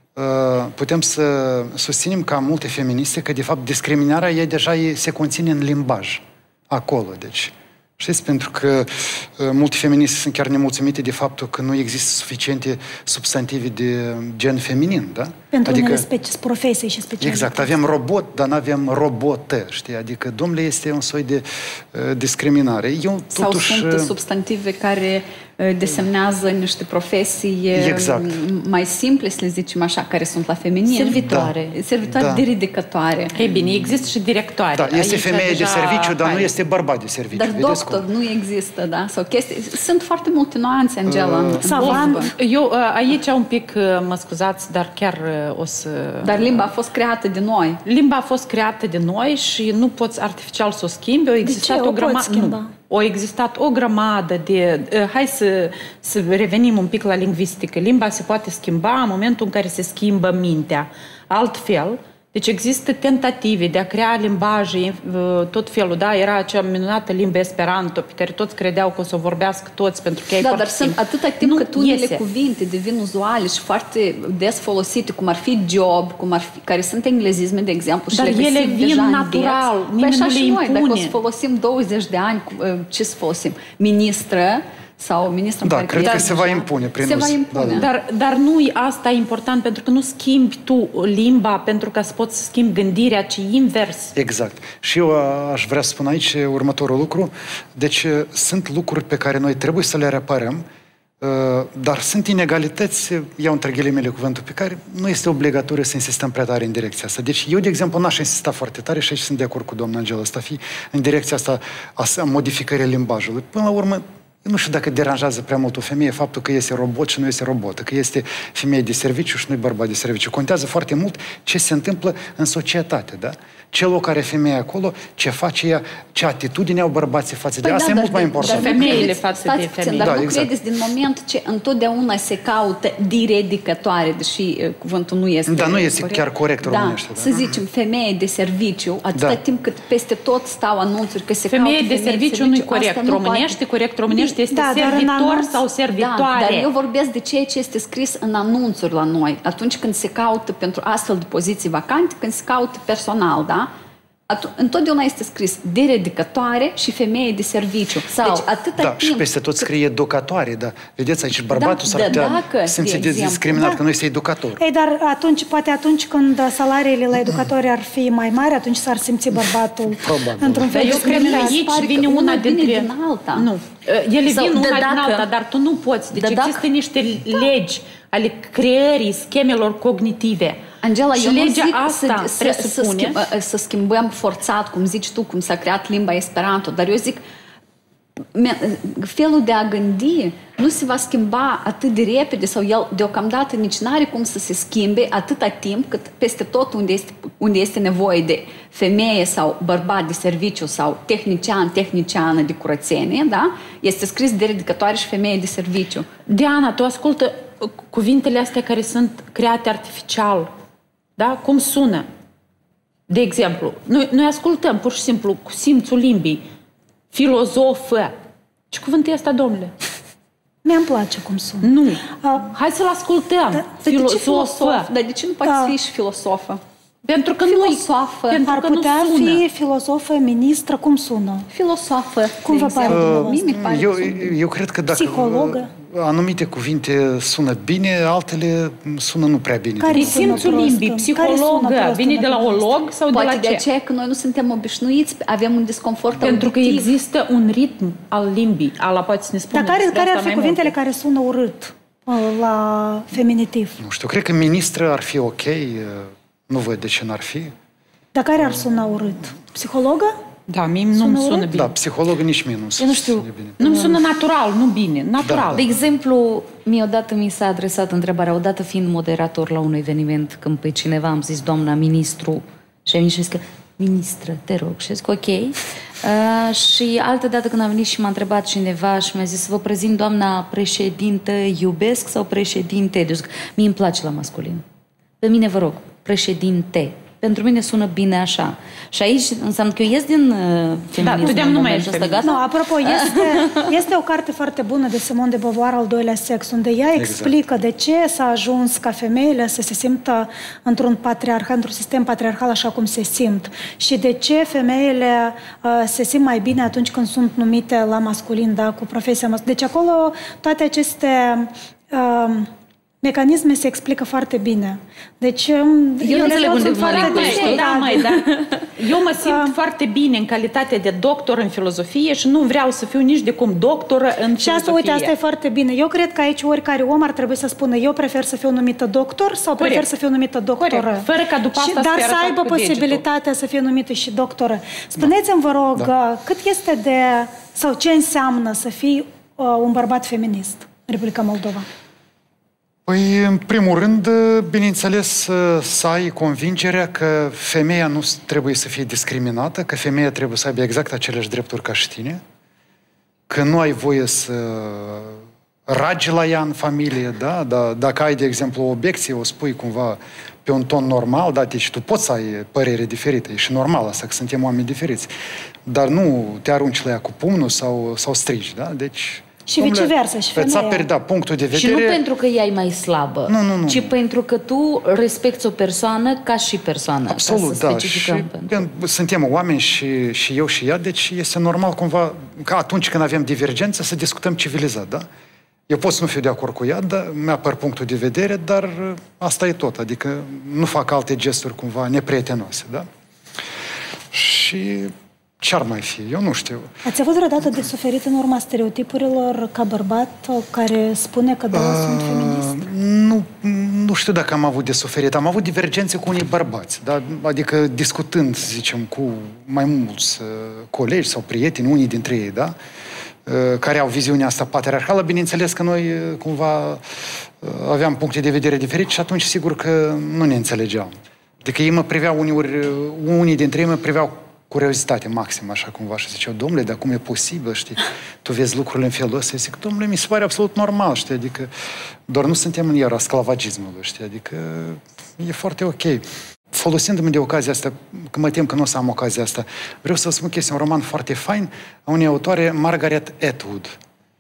putem să susținem ca multe feministe că, de fapt, discriminarea ei deja se conține în limbaj. Acolo, deci... Știți, pentru că uh, multe feministe sunt chiar nemulțumite de faptul că nu există suficiente substantive de gen feminin, da? Pentru adică, unele speci- profesii și specialități. Exact, avem robot, dar nu avem robotă, știi? Adică, domnule, este un soi de uh, discriminare. Eu, Sau totuși, sunt substantive care desemnează niște profesii exact. mai simple, să le zicem așa, care sunt la feminin. Servitoare. Da. Servitoare, da. De ridicătoare. Ei bine, există și directoare. Da, este aici femeie de serviciu, dar hai. nu este bărbat de serviciu. Dar doctor cum? Nu există, da? Sau chestii. Sunt foarte multe nuanțe, Angela. Uh, Savant. Eu aici un pic, mă scuzați, dar chiar o să... Dar limba a fost creată de noi. Limba a fost creată de noi și nu poți artificial să o schimbi. O existat de ce? o O grămadă. Nu. O existat o grămadă de... Hai să, să revenim un pic la lingvistică. Limba se poate schimba în momentul în care se schimbă mintea. Altfel, deci există tentative de a crea limbaje, tot felul, da? Era acea minunată limbă Esperanto, pe care toți credeau că o să o vorbească toți, pentru că e da, foarte dar sunt atâta timp nu cât unele iese. cuvinte devin uzuale și foarte des folosite, cum ar fi job, cum ar fi, care sunt englezisme, de exemplu, și dar le găsim ele vin deja natural, în păi așa nu și le noi, impune. dacă o să folosim douăzeci de ani, ce să folosim? Ministră, sau ministrul da, cred că se va impune prin se va impune. Da, da. Dar, dar nu e asta important, pentru că nu schimbi tu limba pentru ca să poți să schimbi gândirea, ci invers. Exact. Și eu aș vrea să spun aici următorul lucru. Deci sunt lucruri pe care noi trebuie să le reparăm, dar sunt inegalități, iau între ghilimele cuvântul, pe care nu este obligatoriu să insistăm prea tare în direcția asta. Deci eu, de exemplu, n-aș insista foarte tare și aici sunt de acord cu doamna Angela Stafi în direcția asta a modificării limbajului. Până la urmă, nu știu dacă deranjează prea mult o femeie faptul că este robot și nu este robotă, că este femeie de serviciu și nu e bărbat de serviciu. Contează foarte mult ce se întâmplă în societate, da? Ce loc are femeia acolo, ce face ea, ce atitudine au bărbații față de păi asta, da, e mult dar, mai important. Dar femeile față de femei. Dar da, nu exact. credeți din moment ce întotdeauna se caută diredicătoare, deși uh, cuvântul nu este Da, nu este corect. chiar corect românește. Da, Da. să zicem femeie de serviciu, atâta Da. timp cât peste tot stau anunțuri că se Femeie caută de femeie serviciu nu e corect. Românește, corect românește este Da, dar în servitor anunț- sau servitoare. Da, dar eu vorbesc de ceea ce este scris în anunțuri la noi. Atunci când se caută pentru astfel de poziții vacante, când se caută personal, da? Atu- întotdeauna este scris deredicătoare și femeie de serviciu. Sau, deci atâta Da, timp... și peste tot scrie educatoare, da. Vedeți, aici bărbatul Da, s-ar da, putea dacă, simți de exemplu, discriminat, da. că nu este educator. Ei, dar atunci, poate atunci când salariile la educatori ar fi mai mari, atunci s-ar simți bărbatul Probabil. într-un fel Dar eu cred că discriminat. aici pare că vine una una vine dintre... din alta. Nu. Ele Sau vin de una din dacă- alta, dar tu nu poți. Deci de dacă- există niște legi ale creării schemelor cognitive. Angela, și eu nu legea zic asta să, să, să, presupune... schimb, să schimbăm forțat, cum zici tu, cum s-a creat limba Esperanto, dar eu zic felul de a gândi nu se va schimba atât de repede sau el deocamdată nici n-are cum să se schimbe atâta timp cât peste tot unde este, unde este nevoie de femeie sau bărbat de serviciu sau tehnician, tehniciană de curățenie, da? Este scris deredicătoare și femeie de serviciu. Diana, tu ascultă cuvintele astea care sunt create artificial, da? Cum sună? De exemplu, noi, noi ascultăm pur și simplu cu simțul limbii. Filozofă. Ce cuvânt e ăsta, domnule? Mi-mi place cum sună. Nu. Uh, Hai să-l ascultăm. Dar de ce Filozofă. filosof? Dar de ce nu poate Da. să fii și filosofă? Pentru că Filosofă. nu pentru ar că putea nu sună. fi filozofă, ministră, cum sună? Filosofă. Cum de vă pare exemplu. dumneavoastră? Mie mi pare Eu, că sună. eu cred că dacă Psihologă? anumite cuvinte sună bine, altele sună nu prea bine. Care E sună simțul prost? limbii. Care sună Psihologă. prost Vine în de la o dumneavoastră? log sau de Poate la de ce? aceea că noi nu suntem obișnuiți, avem un disconfort Pentru că auditiv. există un ritm al limbii. Ala poate să ne spună Dar care, despre care ar asta fi mai cuvintele multe. care sună urât uh, la feminitiv? Nu știu, cred că ministră ar fi ok, nu văd de ce n-ar fi. Dar care ar suna urât? Psihologă? Da, mie nu-mi Sună sună urât? bine. Da, psiholog nici mie nu Eu nu știu. sună bine. Nu-mi sună natural, nu bine. Natural. Da, De exemplu, mie odată mi s-a adresat întrebarea, odată fiind moderator la un eveniment, când pe cineva am zis, doamna ministru, și a venit și a zis că, ministră, te rog, și a zis că ok. Uh, și altă dată când a venit și m-a întrebat cineva și mi-a zis să vă prezint doamna președintă iubesc sau președinte? Deci mie îmi place la masculin. Pe mine, vă rog, președinte. Pentru mine sună bine așa. Și aici înseamnă că eu ies din uh, feminism. tu de-am nu mai ești ăsta, feminist. gata? Nu, apropo, este, este o carte foarte bună de Simone de Beauvoir, Al doilea sex, unde ea explică de ce s-a ajuns ca femeile să se simtă într-un patriarhat, într-un sistem patriarhal așa cum se simt și de ce femeile uh, se simt mai bine atunci când sunt numite la masculin, da, cu profesia masculină. Deci acolo toate aceste uh, mecanisme se explică foarte bine. Deci, eu, eu nu înțeleg unde mă linguiești. Da, mai, da. Eu mă simt că... foarte bine în calitate de doctor în filozofie și nu vreau să fiu nici de cum doctoră în filozofie. Și asta, uite, asta e foarte bine. Eu cred că aici oricare om ar trebui să spună eu prefer să fiu numită doctor sau prefer Corect. Să fiu numită doctoră. Corect. Fără ca după asta și, dar să aibă posibilitatea degetul. Să fie numită și doctoră. Spuneți-mi, vă rog, da. Cât este de, sau ce înseamnă să fii uh, un bărbat feminist în Republica Moldova? Păi, în primul rând, bineînțeles, să ai convingerea că femeia nu trebuie să fie discriminată, că femeia trebuie să aibă exact aceleași drepturi ca și tine, că nu ai voie să ragi la ea în familie, da? Dar dacă ai, de exemplu, o obiecție, o spui cumva pe un ton normal, da, deci tu poți să ai părere diferite, e și normal asta, că suntem oameni diferiți, dar nu te arunci la ea cu pumnul sau, sau strigi, da? Deci... Și viceversa, și femeia. Aperi, da, punctul de vedere... Și nu pentru că ea e mai slabă, nu, nu, nu. ci pentru că tu respecti o persoană ca și persoană. Absolut, da. Și pentru... suntem oameni și, și eu și ea, deci este normal cumva ca atunci când avem divergență să discutăm civilizat, da? Eu pot să nu fiu de acord cu ea, dar mi-apăr punctul de vedere, dar asta e tot. Adică nu fac alte gesturi cumva neprietenoase, da? Și... ce-ar mai fi? Eu nu știu. Ați avut vreodată de suferit în urma stereotipurilor ca bărbat care spune că da, uh, sunt feminist? Nu, nu știu dacă am avut de suferit. Am avut divergențe cu unii bărbați. Da? Adică discutând, să zicem, cu mai mulți uh, colegi sau prieteni, unii dintre ei, da? Uh, care au viziunea asta patriarhală. Bineînțeles că noi uh, cumva uh, aveam puncte de vedere diferite și atunci sigur că nu ne înțelegeam. Adică ei mă priveau uneori, uh, unii dintre ei mă priveau curiozitate maximă, așa cumva, și ziceau, domnule, dar cum e posibil, știi, tu vezi lucrurile în felul ăsta? Zic, domnule, mi se pare absolut normal, știi, adică doar nu suntem în era sclavagismului, știi, adică e foarte ok. Folosindu-mă de ocazia asta, că mă tem că nu o să am ocazia asta, vreau să vă spun că este un roman foarte fain a unei autoare, Margaret Atwood.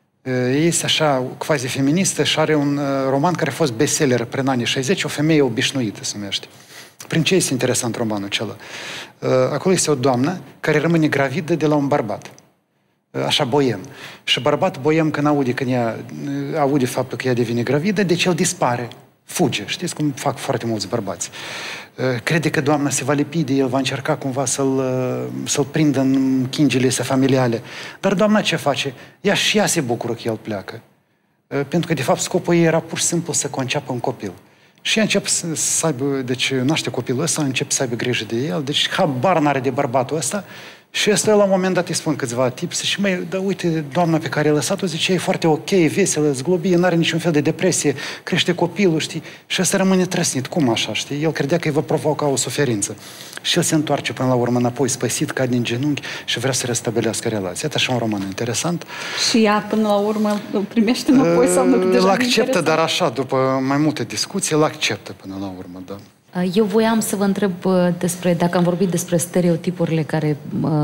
Este așa, quasi feministă și are un roman care a fost bestseller prin anii șaizeci, O femeie obișnuită se numește. Prin ce este interesant romanul acela? Acolo este o doamnă care rămâne gravidă de la un bărbat. Așa, boem. Și bărbat boem când aude, când ea aude faptul că ea devine gravidă, deci el dispare, fuge. Știți cum fac foarte mulți bărbați. Crede că doamna se va lipi de el, va încerca cumva să-l, să-l prindă în chingile sale familiale. Dar doamna ce face? Ea și ea se bucură că el pleacă. Pentru că, de fapt, scopul ei era pur și simplu să conceapă un copil. Și ea începe să, să aibă, deci naște copilul ăsta, începe să aibă grijă de el, deci habar n-are de bărbatul ăsta. Și ăsta la un moment dat îi spun câțiva tips și măi, da, uite, doamna pe care a lăsat-o, zice, e foarte ok, e veselă, zglobie, n-are niciun fel de depresie, crește copilul, știi? Și ăsta rămâne trăsnit. Cum așa, știi? El credea că îi va provoca o suferință. Și el se întoarce până la urmă înapoi, spăsit, cade din genunchi și vrea să restabilească relația. Iată așa un roman interesant. Și ea până la urmă îl primește înapoi sau nu? Îl acceptă, dar așa, după mai multe discuții, îl acceptă până la urmă, da. Eu voiam să vă întreb despre, dacă am vorbit despre stereotipurile care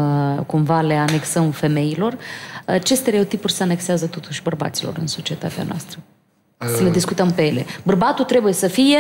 cumva le anexăm femeilor, ce stereotipuri se anexează totuși bărbaților în societatea noastră? Să le discutăm pe ele. Bărbatul trebuie să fie...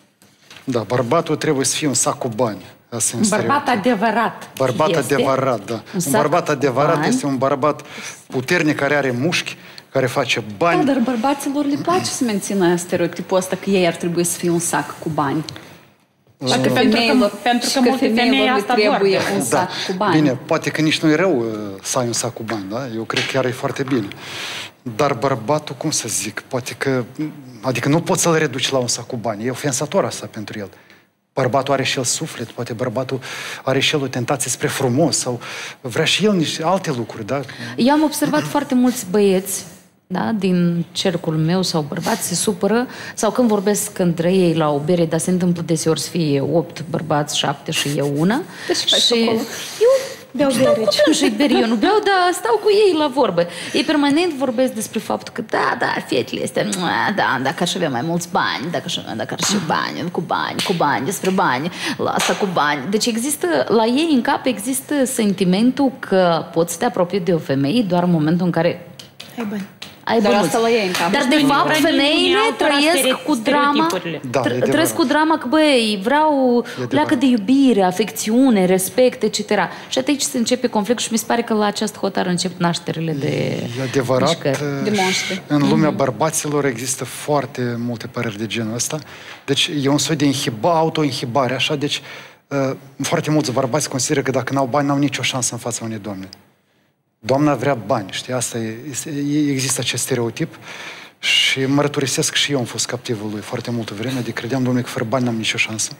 Da, bărbatul trebuie să fie un sac cu bani. Un bărbat adevărat. Bărbat este? adevărat, da. Un, un bărbat adevărat bani. Este un bărbat puternic care are mușchi, care face bani. Da, dar bărbaților le place să mențină stereotipul ăsta că ei ar trebui să fie un sac cu bani. Poate pentru că, pentru că multe femei asta trebuie un sac da. cu bani. Bine, poate că nici nu e rău să ai un sac cu bani, da? Eu cred că chiar e foarte bine. Dar bărbatul, cum să zic, poate că... Adică nu poți să-l reduci la un sac cu bani. E ofensator asta pentru el. Bărbatul are și el suflet, poate bărbatul are și el o tentație spre frumos sau vrea și el niște alte lucruri, da? Eu am observat foarte mulți băieți, da, din cercul meu sau bărbați se supără sau când vorbesc între ei la o bere, dar se întâmplă deseori să fie opt bărbați, șapte și eu una. Deci și eu beau stau cu plânșii beri, eu nu beau, dar stau cu ei la vorbă. Ei permanent vorbesc despre faptul că da, da, fetele este, da, dacă aș avea mai mulți bani, dacă aș avea, dacă aș avea bani, cu bani, cu bani, despre bani, la asta cu bani. Deci există, la ei în cap există sentimentul că poți să te apropii de o femeie doar în momentul în care ai bani. ai Dar bănuți. asta la ei în cap. Dar de Deci fapt noi femeile ne-au trăiesc stereotip- cu drama, stereotipurile. Da, e tr- adevărat. trăiesc cu drama că băi, vreau leacă de iubire, afecțiune, respect, et cetera. Și atunci se începe conflictul și mi se pare că la această hotare încep nașterile de E adevărat, mișcări. De monștri. în lumea bărbaților există foarte multe păreri de genul ăsta. Deci e un soi de inhiba, auto-inhibare, așa, deci uh, foarte mulți bărbați consideră că dacă n-au bani, n-au nicio șansă în fața unei doamne. Doamna vrea bani, știi, asta e, e, există acest stereotip și mărturisesc și eu am fost captivul lui foarte multă vreme, adică credeam, domnule, că fără bani n-am nicio șansă.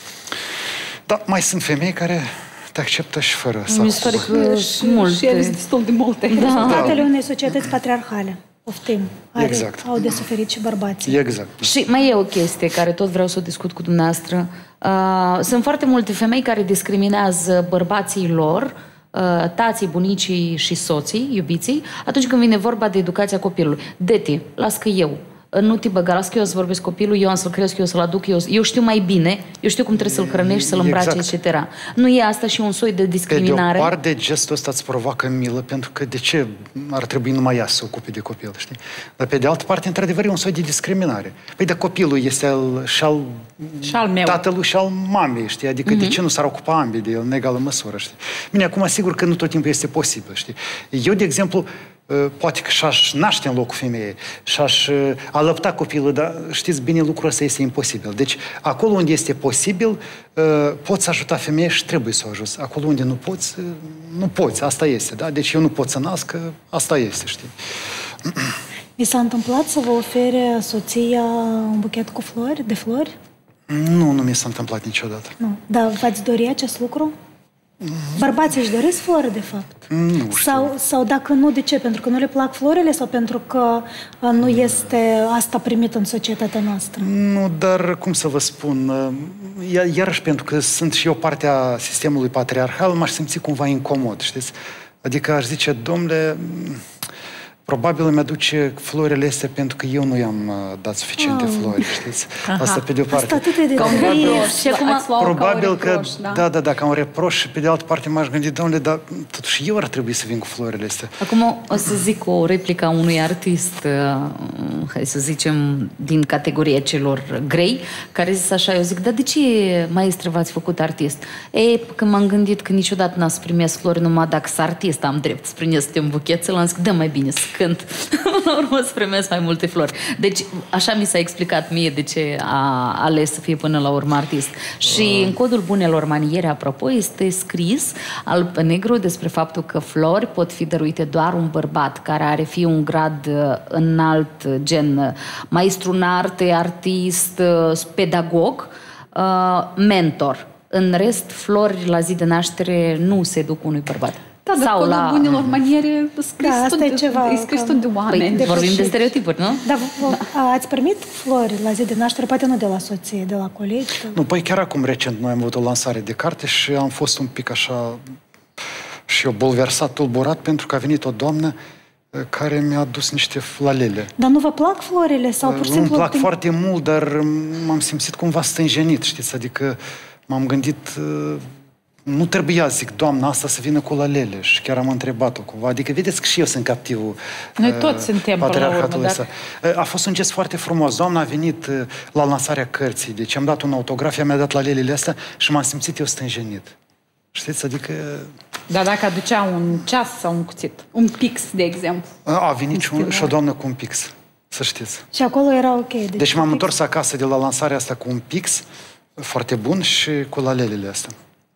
Dar mai sunt femei care te acceptă și fără. Mi se pare că sunt multe. Și ele sunt destul de multe. Rezultatele unei societăți patriarhale. Poftim. Are, Exact. Au de suferit și bărbații. Exact. Și mai e o chestie care tot vreau să o discut cu dumneavoastră. Uh, sunt foarte multe femei care discriminează bărbații lor, uh, tații, bunicii și soții, iubiții, atunci când vine vorba de educația copilului. Deti, las că eu. Nu te băga, las că eu să vorbesc copilul, eu am să-l cresc, eu să-l aduc, eu, eu știu mai bine, eu știu cum trebuie să-l hrănești, să-l îmbrace, Exact. et cetera. Nu e asta și un soi de Pe discriminare? de o parte, gestul ăsta îți provoacă milă, pentru că de ce ar trebui numai ea să se ocupe de copil, știi? Dar pe de altă parte, într-adevăr, e un soi de discriminare. Păi de copilul este al, și al, Și al meu. tatălui și al mamei, știi? Adică mm-hmm. de ce nu s-ar ocupa ambii de el în egală măsură, știi? Bine, acum, sigur că nu tot timpul este posibil, știi? Eu, de exemplu, poate că și-aș naște în locul femeii și-aș alăpta copilul, dar știți bine, lucrul ăsta este imposibil. Deci, acolo unde este posibil, poți ajuta femeia și trebuie să o ajuți. Acolo unde nu poți, nu poți, asta este, da? Deci eu nu pot să nasc, asta este, știi? Vi s-a întâmplat să vă ofere soția un buchet cu flori, de flori? Nu, nu mi s-a întâmplat niciodată. Nu. Dar v-ați dori acest lucru? Bărbații își doresc flori, de fapt. Nu știu. Sau, sau dacă nu, de ce? Pentru că nu le plac florile sau pentru că uh, nu este asta primit în societatea noastră? Nu, dar cum să vă spun, uh, iarăși pentru că sunt și eu partea sistemului patriarhal, m-aș simți cumva incomod, știți? Adică aș zice, domnule, probabil îmi aduce florile astea pentru că eu nu i-am uh, dat suficiente Oh. flori, știți? Asta pe de o parte. Asta atât de Ca un trist. reproș. Și acum- Ați luat-o Probabil ca un că, reproș, da, da, da, ca un reproș și pe de altă parte m-aș gândi, domnule, dar totuși eu ar trebui să vin cu florile astea. Acum o să zic o replică a unui artist, uh, hai să zicem, din categoria celor grei, care zis așa, eu zic, dar de ce, maestră, v-ați făcut artist? Ei, când m-am gândit că niciodată n-am să primesc flori, numai dacă sunt artist, am drept să primesc un buchețel, am zis, dă mai bine să cânt. La urmă să primesc mai multe flori. Deci, așa mi s-a explicat mie de ce a ales să fie până la urmă artist. Și în codul bunelor maniere, apropo, este scris alb pe negru despre faptul că flori pot fi dăruite doar un bărbat care are fi un grad uh, înalt, gen uh, maestru în arte, artist, uh, pedagog, uh, mentor. În rest, flori la zi de naștere nu se duc unui bărbat. Da, dar Sau codul la... bunelor maniere e scris, Da, asta tot, e ceva e scris cam- tot de oameni. Păi, vorbim de stereotipuri, nu? Dar v- a, ați primit flori la zi de naștere? Poate nu de la soție, de la colegi? De... Nu, păi chiar acum recent noi am avut o lansare de carte și am fost un pic așa și eu bulversat, tulburat, pentru că a venit o doamnă eh, care mi-a adus niște flalele. Dar nu vă plac florile? Sau pur și Îmi simplu... plac din- foarte mult, dar m-am simțit cumva stânjenit, știți? Adică m-am gândit, eh, nu trebuia, zic, doamna asta să vină cu lalele și chiar am întrebat-o cumva. Adică vedeți că și eu sunt captivul Noi eh, toți suntem, până la urmă, patriarhatului dar- ăsta. A fost un gest foarte frumos. Doamna a venit eh, la lansarea cărții, deci am dat un autograf, ea mi-a dat lalelele astea și m-am simțit eu stânjenit. Știți? Adică Dar dacă aducea un ceas sau un cuțit? Un pix, de exemplu. a venit și, un, și o doamnă cu un pix, să știți. Și acolo era ok. Deci, Deci m-am întors acasă de la lansarea asta cu un pix foarte bun și cu lalelele astea.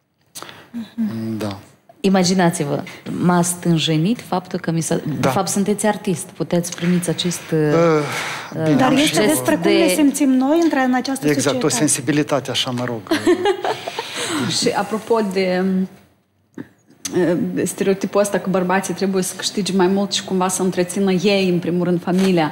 Da. Imaginați-vă, m-a stânjenit faptul că mi s-a... De Da. fapt, sunteți artist, puteți primiți acest... Uh, Uh, bine, Dar am este și eu- despre cum de- ne simțim noi între în această Exact, o societate. sensibilitate, așa, mă rog. Și apropo de, de stereotipul ăsta că bărbații trebuie să câștige mai mult și cumva să întrețină ei, în primul rând, familia,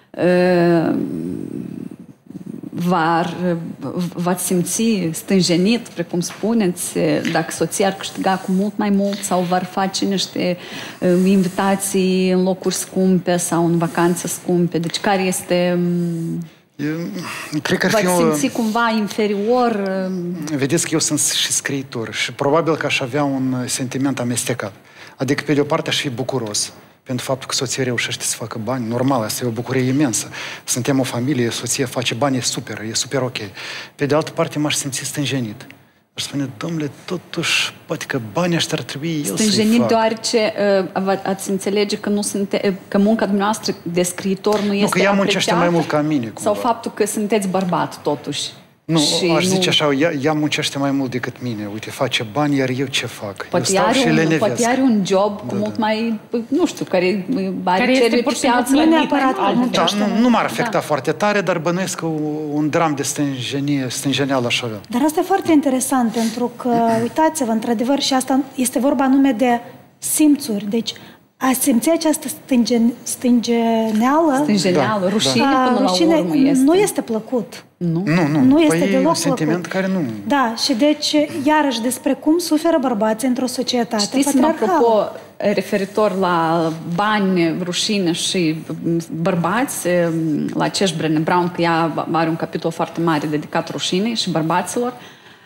v-ar, v-ați simți stânjenit, precum spuneți, dacă soția ar câștiga cu mult mai mult sau v-ar face niște uh, invitații în locuri scumpe sau în vacanțe scumpe? Deci care este... Eu cred că ar fi V-ați o... simți cumva inferior? Vedeți că eu sunt și scriitor și probabil că aș avea un sentiment amestecat. Adică, pe de o parte, aș fi bucuros pentru faptul că soția reușește să facă bani. Normal, asta e o bucurie imensă. Suntem o familie, soția face bani, e super, e super ok. Pe de altă parte, m-aș simți stânjenit. Aș spune, domnule, totuși, poate că banii ăștia ar trebui eu să-i fac. Stânjenit deoarece uh, ați înțelege că, nu sunte, că munca dumneavoastră de scriitor nu este Nu, că ea muncește mai mult ca mine. Cumva. Sau faptul că sunteți bărbat, totuși. Nu, și aș nu... zice așa, ea, ea muncește mai mult decât mine. Uite, face bani, iar eu ce fac? Poate eu stau are și un, lenevesc. Poate are un job cu da, mult da. mai, nu știu, care are Care este pur și simplu nu neapărat da, nu, nu m-ar afecta da. foarte tare, dar bănuiesc că un dram de stânjenie, stânjeneală aș avea. Dar asta e foarte interesant, pentru că, uitați-vă, într-adevăr, și asta este vorba anume de simțuri. Deci, a simți această stângen, stângeneală, stângeneală, da, rușine da. până rușine la urmă este. Nu este plăcut. Nu, nu, nu. nu este păi deloc e un sentiment plăcut. care nu... Da, și deci, iarăși, despre cum suferă bărbații într-o societate Știți, apropo, referitor la bani, rușine și bărbați, la acești Brené Brown, că ea are un capitol foarte mare dedicat rușinei și bărbaților,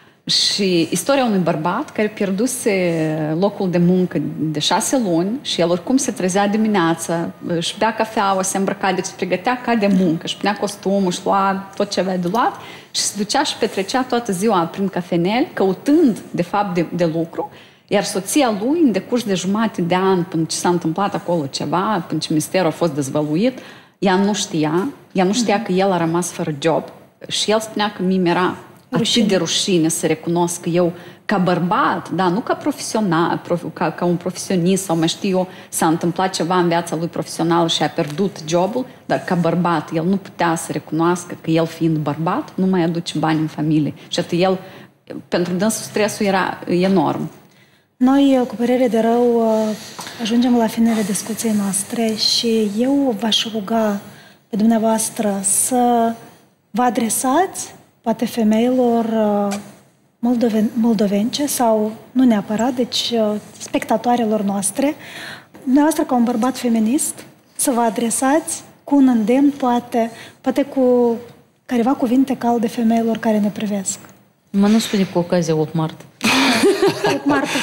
și istoria unui bărbat care pierduse locul de muncă de șase luni și el oricum se trezea dimineața, își bea cafeaua, se îmbrăca, deci se pregătea ca de muncă, își punea costumul, își lua tot ce avea de luat și se ducea și petrecea toată ziua prin cafeneli, căutând, de fapt, de, de lucru, iar soția lui, în decurs de jumate de an, până ce s-a întâmplat acolo ceva, până ce misterul a fost dezvăluit, ea nu știa, ea nu știa că el a rămas fără job și el spunea că mi era rușine. Atât de rușine să recunosc că eu, ca bărbat, da, nu ca profesional, ca, ca un profesionist sau mai știu eu, s-a întâmplat ceva în viața lui profesională și a pierdut jobul, dar ca bărbat, el nu putea să recunoască că el, fiind bărbat, nu mai aduce bani în familie. Și atât el, pentru dânsul, stresul era enorm. Noi, cu părere de rău, ajungem la finele discuției noastre și eu v-aș ruga pe dumneavoastră să vă adresați poate femeilor moldoven, moldovence sau nu neapărat, deci spectatoarelor noastre, dumneavoastră ca un bărbat feminist, să vă adresați cu un îndemn, poate, poate cu careva cuvinte calde femeilor care ne privesc. Mă nu spune cu ocazia opt martie. opt martie.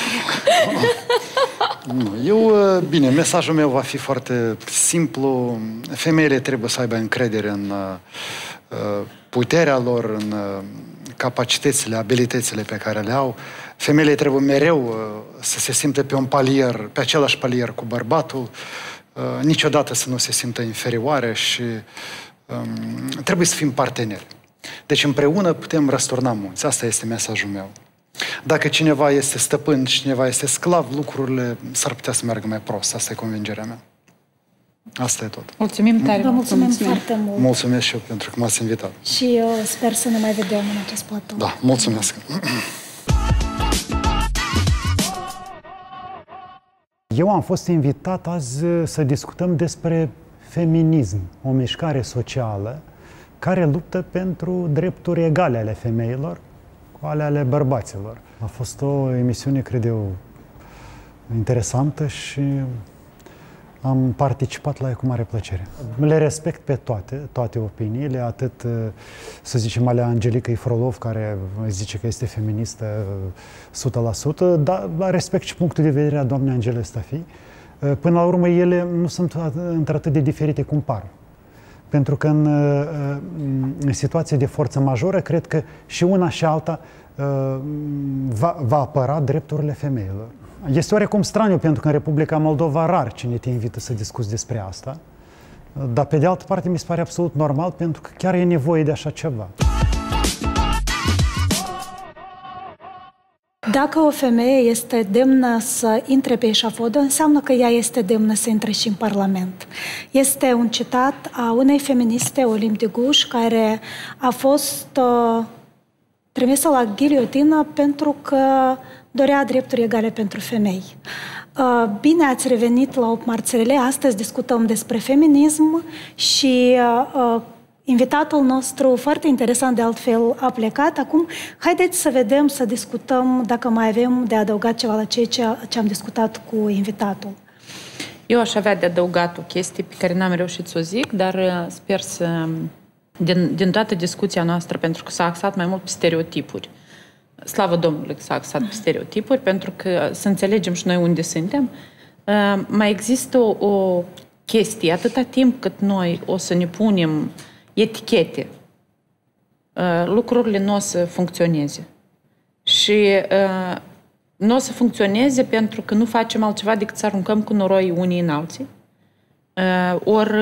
Nu, eu, bine, mesajul meu va fi foarte simplu. Femeile trebuie să aibă încredere în puterea lor, în capacitățile, abilitățile pe care le au. Femeile trebuie mereu să se simtă pe un palier, pe același palier cu bărbatul, niciodată să nu se simtă inferioare și um, trebuie să fim parteneri. Deci împreună putem răsturna munți. Asta este mesajul meu. Dacă cineva este stăpân și cineva este sclav, lucrurile s-ar putea să meargă mai prost. Asta e convingerea mea. Asta e tot. Mulțumim tare. Vă mulțumim foarte mult. Mulțumesc și eu pentru că m-ați invitat. Și eu sper să ne mai vedem în acest platou. Da, mulțumesc. Eu am fost invitat azi să discutăm despre feminism, o mișcare socială care luptă pentru drepturi egale ale femeilor cu ale ale bărbaților. A fost o emisiune, cred eu, interesantă și am participat la ea cu mare plăcere. Le respect pe toate, toate opiniile, atât, să zicem, alea Angelica Frolov, care zice că este feministă o sută la sută, dar respect și punctul de vedere a doamnei Angele Stafi. Până la urmă, ele nu sunt într-atât de diferite cum par. Pentru că în, în situație de forță majoră, cred că și una și alta va, va apăra drepturile femeilor. Este oarecum straniu, pentru că în Republica Moldova rar cine te invită să discuți despre asta, dar pe de altă parte mi se pare absolut normal, pentru că chiar e nevoie de așa ceva. Dacă o femeie este demnă să intre pe eșafodă, înseamnă că ea este demnă să intre și în Parlament. Este un citat a unei feministe, Olimp de Guș, care a fost uh, trimisă la ghiliotină pentru că dorea drepturi egale pentru femei. Uh, bine ați revenit la opt marțirele. Astăzi discutăm despre feminism și uh, invitatul nostru, foarte interesant de altfel, a plecat. Acum, haideți să vedem, să discutăm dacă mai avem de adăugat ceva la ceea ce, ce am discutat cu invitatul. Eu aș avea de adăugat o chestie pe care n-am reușit să o zic, dar sper să, din, din toată discuția noastră, pentru că s-a axat mai mult pe stereotipuri. Slavă Domnului că s-a axat pe stereotipuri, pentru că să înțelegem și noi unde suntem. mai există o, o chestie, atâta timp cât noi o să ne punem etichete, lucrurile nu o să funcționeze. Și nu o să funcționeze pentru că nu facem altceva decât să aruncăm cu noroi unii în alții. Ori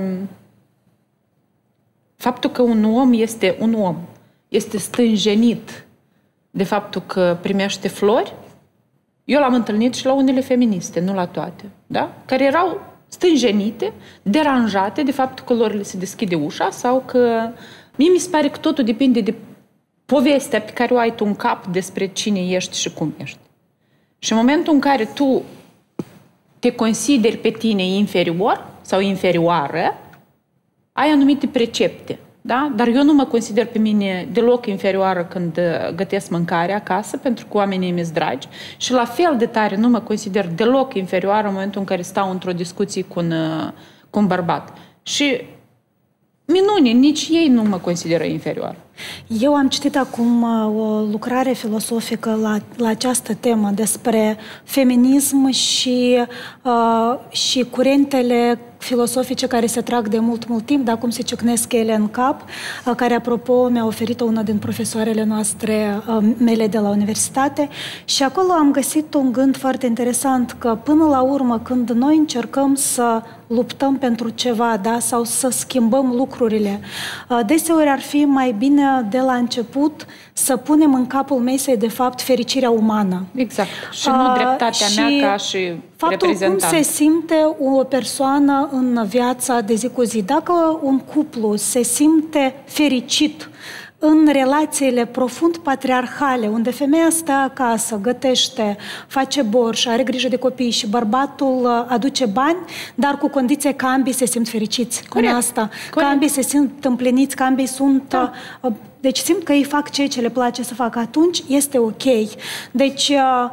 faptul că un om este un om, este stânjenit de faptul că primește flori, eu l-am întâlnit și la unele feministe, nu la toate, da? Care erau stânjenite, deranjate de faptul că lor le se deschide ușa sau că... Mie mi se pare că totul depinde de povestea pe care o ai tu în cap despre cine ești și cum ești. Și în momentul în care tu te consideri pe tine inferior sau inferioară, ai anumite precepte, da? Dar eu nu mă consider pe mine deloc inferioară când gătesc mâncare acasă, pentru că oamenii mi-s dragi, și la fel de tare nu mă consider deloc inferioară în momentul în care stau într-o discuție cu un, cu un bărbat. Și minune, nici ei nu mă consideră inferioară. Eu am citit acum o lucrare filosofică la, la această temă despre feminism și, uh, și curentele filosofice care se trag de mult, mult timp, dar cum se ciocnesc ele în cap, uh, care, apropo, mi-a oferit-o una din profesoarele noastre uh, mele de la universitate. Și acolo am găsit un gând foarte interesant, că până la urmă, când noi încercăm să luptăm pentru ceva, da, sau să schimbăm lucrurile, uh, deseori ar fi mai bine de la început să punem în capul mesei, de fapt, fericirea umană. Exact. Și nu dreptatea uh, mea ca și faptul reprezentant. cum se simte o persoană în viața de zi cu zi. Dacă un cuplu se simte fericit în relațiile profund patriarhale, unde femeia stă acasă, gătește, face borș, are grijă de copii și bărbatul aduce bani, dar cu condiție că ambii se simt fericiți. Corect. În asta. Corect. Că ambii se simt împliniți, că ambii sunt... Da. Deci simt că ei fac ceea ce le place să facă, atunci este ok. Deci,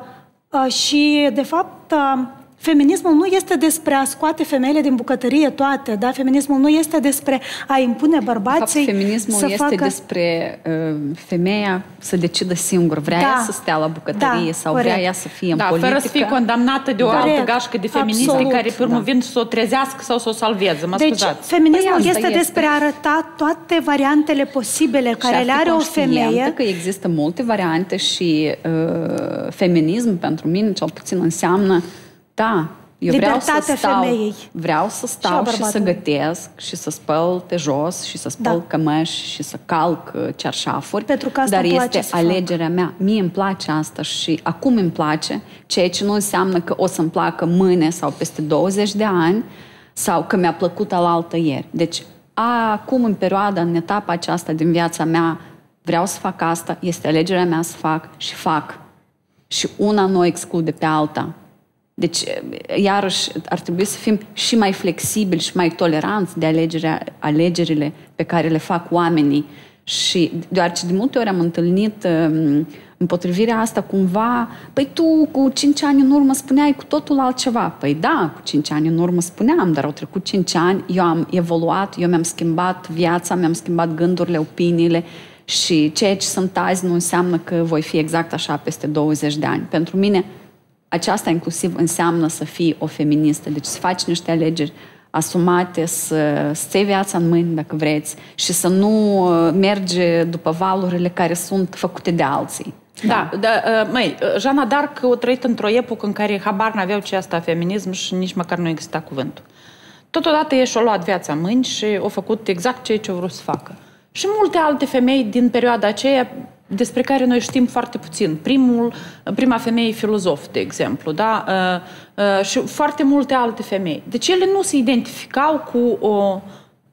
și de fapt... Feminismul nu este despre a scoate femeile din bucătărie toate, da? Feminismul nu este despre a impune bărbații. De fapt, feminismul să este facă... despre uh, femeia să decidă singur. Vrea da. ea să stea la bucătărie da, sau corect. vrea ea să fie în da, politică. Fără să fie condamnată de o corect. altă gașcă de feministe Absolut. care pe urmă da. vin să o trezească sau să o salveze. Mă deci, scuzați. feminismul păi este, este despre a arăta toate variantele posibile care le are o femeie. Că există multe variante și uh, feminism pentru mine cel puțin înseamnă da, eu vreau să stau, femeii. vreau să stau și, și să gătesc și să spăl pe jos și să spăl da. cămăși și să calc cearșafuri, pentru că asta dar este alegerea fac. mea. Mie îmi place asta și acum îmi place, ceea ce nu înseamnă că o să-mi placă mâine sau peste douăzeci de ani sau că mi-a plăcut alaltă ieri. Deci acum în perioada, în etapa aceasta din viața mea, vreau să fac asta, este alegerea mea să fac și fac. Și una nu exclude pe alta. Deci, iarăși, ar trebui să fim și mai flexibili și mai toleranți de alegerea, alegerile pe care le fac oamenii. Și deoarece de multe ori am întâlnit um, împotrivirea asta cumva, păi tu cu cinci ani în urmă spuneai cu totul altceva. Păi da, cu cinci ani în urmă spuneam, dar au trecut cinci ani, eu am evoluat, eu mi-am schimbat viața, mi-am schimbat gândurile, opiniile și ceea ce sunt azi nu înseamnă că voi fi exact așa peste douăzeci de ani. Pentru mine, aceasta inclusiv înseamnă să fii o feministă, deci să faci niște alegeri asumate, să ții viața în mâini, dacă vreți, și să nu mergi după valurile care sunt făcute de alții. Da, da măi, Jeanna d'Arc a trăit într-o epocă în care habar n-aveau ce asta feminism și nici măcar nu exista cuvântul. Totodată ei și-au luat viața în mâini și au făcut exact ceea ce au vrut să facă. Și multe alte femei din perioada aceea despre care noi știm foarte puțin. Primul, prima femeie filozof, de exemplu, da? Uh, uh, și foarte multe alte femei. Deci ele nu se identificau cu, o,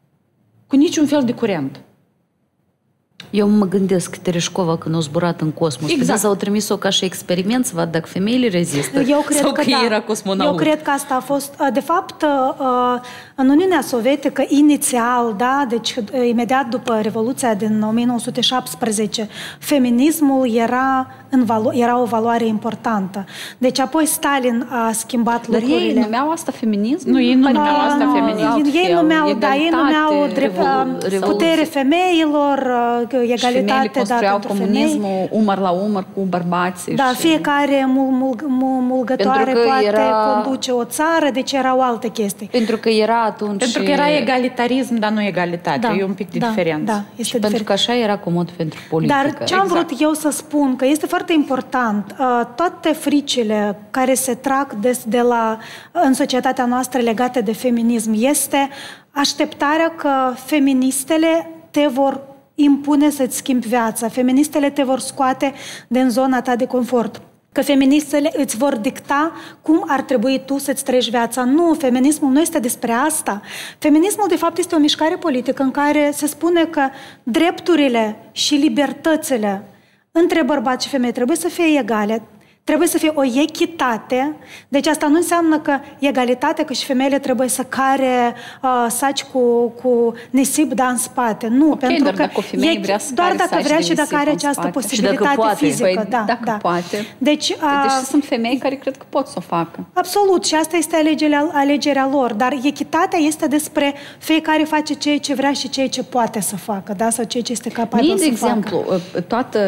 cu niciun fel de curent. Eu mă gândesc, Tereșcova, când a zburat în cosmos, exact. Pe au trimis-o ca și experiment să vadă dacă femeile rezistă Eu cred sau că, că da. era cosmonaut. Eu cred că asta a fost, de fapt, în Uniunea Sovietică, inițial, da, deci imediat după Revoluția din o mie nouă sute șaptesprezece, feminismul era, în valo- era o valoare importantă. Deci apoi Stalin a schimbat Dar lucrurile. Dar ei numeau asta feminism? Nu, ei nu numeau asta feminism. Ei numeau, da, ei numeau drept, putere femeilor, egalitate construiau pentru comunismul femei. umăr la umăr cu bărbații. Da, și... fiecare mul, mul, mul, mulgătoare poate era... conduce o țară, deci erau alte chestii. Pentru că era atunci... Pentru că era egalitarism, dar nu egalitate. Da, e un pic de da, diferență. Da, este și pentru că așa era comod pentru politică. Dar ce am exact. vrut eu să spun, că este foarte important, toate fricile care se trag des de la, în societatea noastră legate de feminism, este așteptarea că feministele te vor impune să-ți schimbi viața, feministele te vor scoate din zona ta de confort, că feministele îți vor dicta cum ar trebui tu să-ți trăiești viața. Nu, feminismul nu este despre asta. Feminismul, de fapt, este o mișcare politică în care se spune că drepturile și libertățile între bărbați și femei trebuie să fie egale, trebuie să fie o echitate. Deci asta nu înseamnă că egalitatea, că și femeile trebuie să care uh, saci cu, cu nisip, da, în spate. Nu, okay, pentru dar că dacă o femeie e, vrea să doar care dacă vrea și dacă are această posibilitate poate. fizică. Păi, da, dacă da. poate. Deci, uh, deci sunt femei care cred că pot să o facă. Absolut, și asta este alegerea, alegerea lor. Dar echitatea este despre fiecare face ceea ce vrea și ceea ce poate să facă, da? Sau ceea ce este capabil Mie, să de exemplu, facă. toată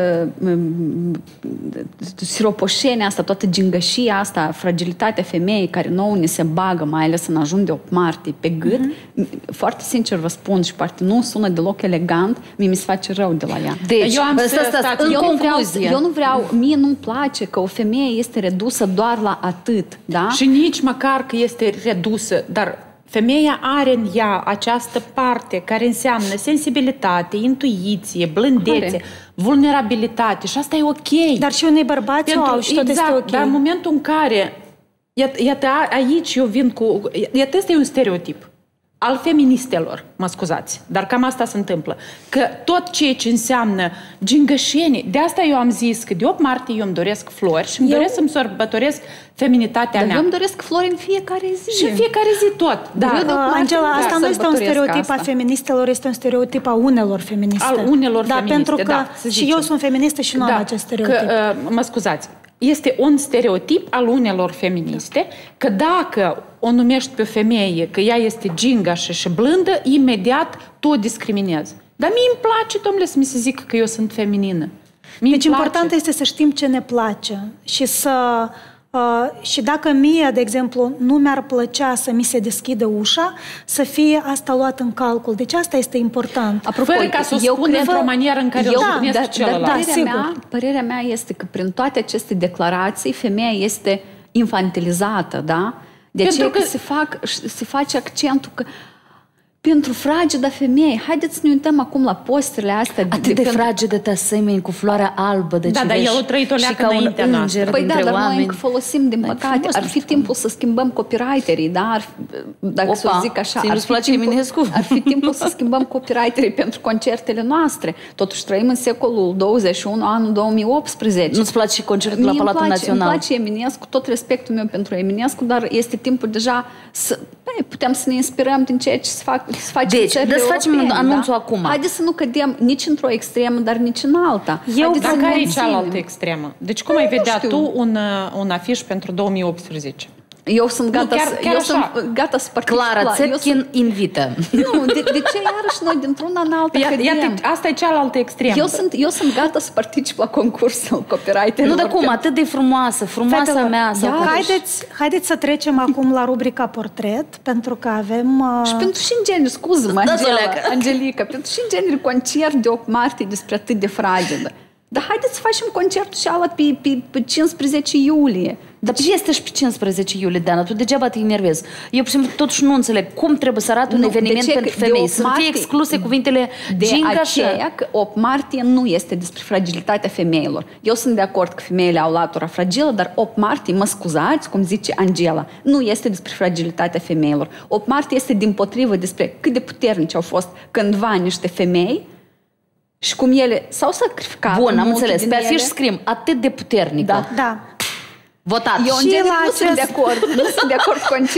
siropoșenia asta, toată gingășia asta, fragilitatea femeii care nouă ne se bagă, mai ales în ajun de opt martie, pe gât, mm-hmm. foarte sincer vă spun și poate nu sună deloc elegant, mie mi se face rău de la ea. Deci, eu, am să, stă, în eu, nu vreau, eu nu vreau, mm. mie nu-mi place că o femeie este redusă doar la atât, da? Și nici măcar că este redusă, dar femeia are în ea această parte care înseamnă sensibilitate, intuiție, blândețe, are. vulnerabilitate și asta e ok. Dar și unei bărbați Pentru, au și tot exact, este ok. Dar în momentul în care, iată, iată aici eu vin cu, iată, este un stereotip al feministelor, mă scuzați, dar cam asta se întâmplă, că tot ceea ce înseamnă gingășenie, de asta eu am zis că de opt martie eu îmi doresc flori și îmi eu... doresc să-mi sărbătoresc feminitatea dar mea. eu îmi doresc flori în fiecare zi. Și în fiecare zi tot. Da. Eu de uh, Angela, asta nu este un stereotip asta. a feministelor, este un stereotip a unelor feministe. Al unelor da, feministe, pentru că da, și eu sunt feministă și nu da, am acest stereotip. Că, uh, mă scuzați, este un stereotip al unelor feministe că dacă o numești pe o femeie că ea este gingașă și blândă, imediat tu o discriminezi. Dar mie îmi place, domnule, să mi se zică că eu sunt feminină. Mie deci important este să știm ce ne place și să... Uh, și dacă mie, de exemplu, nu mi-ar plăcea să mi se deschidă ușa, să fie asta luat în calcul. Deci asta este important. Apropo, fără ca să o spun într-o manieră în care eu, o spunesc da, celălalt. Da, părerea, mea, părerea mea este că prin toate aceste declarații femeia este infantilizată, da? De aceea că, că se, fac, se face accentul că pentru fragida femeie. Haideți să ne uităm acum la posterele astea. Atât de, de pentru... fragidă te asemeni cu floarea albă de da, cireș. Da, dar el o trăit o leacă înaintea noastră. Păi da, dar oameni. noi încă folosim, din păcate. Ar fi timpul să schimbăm copywriterii, da? Ar fi, dacă să zic așa, ar fi, timpul, ar fi timpul să schimbăm copywriterii pentru concertele noastre. Totuși trăim în secolul douăzeci și unu, anul două mii optsprezece. Nu-ți place concertul la Palatul Național? Îmi place Eminescu, tot respectul meu pentru Eminescu, dar este timpul deja să... Bine, putem să ne inspirăm din ceea ce se, fac, se face deci, în țările facem anunțul da? acum. Haideți să nu cădem nici într-o extremă, dar nici în alta. Eu dar care e cealaltă extremă? Deci cum ai vedea tu un, un afiș pentru două mii optsprezece? Eu sunt gata, nu, chiar, chiar eu sunt gata să particip. Clara Țepkin sunt... invită. Nu, de, de ce iarăși noi dintr-una în alta cădem? Iată, asta e cealaltă extremă. Eu sunt, eu sunt gata să particip la concursul copywriter. Nu, de cum, atât de frumoasă, frumoasa Fetelor, mea. Sau haideți, haideți să trecem acum la rubrica portret, pentru că avem... Uh... Și pentru și în genere, scuză-mă, da, Angela, Angelica, pentru și în genere concert de opt martie despre atât de fragedă. Dar haideți să facem concertul și ala pe, pe, pe cincisprezece iulie. Dar ce este și pe cincisprezece iulie, Diana? Tu degeaba te enervezi. Eu, pur și simplu, totuși nu înțeleg cum trebuie să arate un nu, eveniment pentru femei. Să fie excluse cuvintele gingașă. De aceea că opt martie nu este despre fragilitatea femeilor. Eu sunt de acord că femeile au latura fragilă, dar opt martie, mă scuzați, cum zice Angela, nu este despre fragilitatea femeilor. opt martie este dimpotrivă despre cât de puternici au fost cândva niște femei și cum ele s-au sacrificat. Bun, am înțeles. Pe afiș scrim atât de puternică. Da. Da. Votat. Eu în genere nu sunt de acord. Nu sunt de acord cu concert.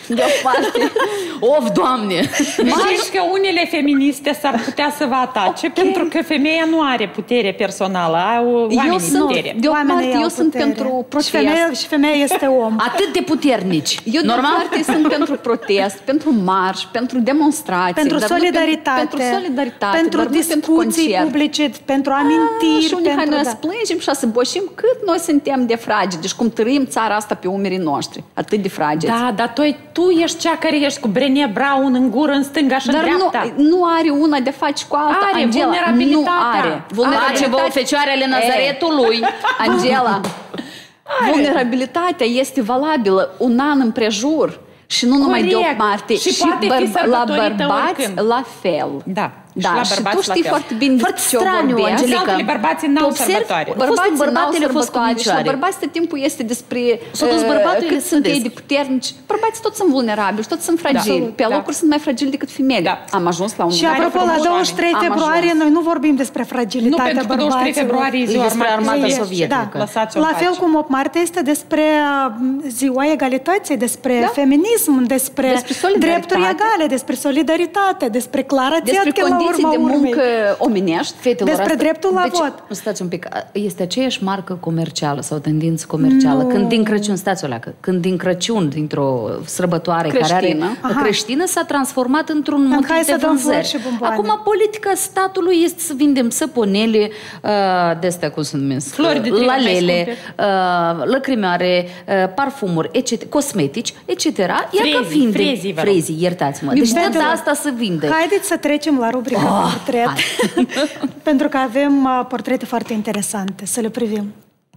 deoparte. Of, Doamne! Știți că unele feministe s-ar putea să vă atace okay. pentru că femeia nu are putere personală, au oamenii eu sunt, putere. Deoparte, eu sunt pentru protest. Și femeia, și femeia este om. Atât de puternici. Eu deoparte sunt pentru protest, pentru marș, pentru demonstrații. Pentru dar solidaritate. Pentru solidaritate, pentru dar discuții pentru publice, pentru amintiri. A, și unde pentru, noi da. să plângem și să boșim cât noi suntem de fragedi și cum trăim țara asta pe umerii noștri. Atât de fragedi. Da, dar tu, tu ești cea care ești cu Brené Brown în gură, în stânga și dar în dreapta. Nu, nu are una de face cu alta, are, Angela. vulnerabilitatea. Nu are. Vulnerabilitatea. Face vă fecioarele Nazaretului. Angela, vulnerabilitatea este valabilă un an împrejur. Și nu numai deoparte. Și, și poate fi la bărbați la fel. Da. Da, și, și tu știi foarte bine foarte straniu, Angelica. Bărbații n-au sărbătoare. Bărbații bărbatele au fost cu și la bărbați tot timpul este despre uh, cât sunt ei de puternici. Bărbații toți sunt vulnerabili, toți sunt fragili. Da. Pe locuri da. sunt mai fragili decât femeile. Da. Am ajuns la un Și apropo, la douăzeci și trei februarie noi nu vorbim despre fragilitatea bărbaților. Nu, pentru că douăzeci și trei februarie e despre armata sovietică. La fel cum opt martie este despre ziua egalității, despre feminism, despre drepturi egale, despre solidaritate, despre clarătate la urma urmei. Omenești, fetelor, despre asta, dreptul la deci, vot. Stați un pic, este aceeași marcă comercială sau tendință comercială. Nu. Când din Crăciun, stați o leacă, când din Crăciun, dintr-o sărbătoare creștină, care are creștină, s-a transformat într-un motiv de vânzări. Acum, politica statului este să vindem săponele, uh, de-astea, cum se numesc, lalele, uh, lăcrimioare, uh, parfumuri, et cetera, cosmetici, et cetera. Frezii, Ia că vinde, frezii, frezii, iertați-mă. Deci tot asta să vinde. Haideți să trecem la rubrica oh, portret. Pentru că avem uh, portrete foarte interesante. Să le privim.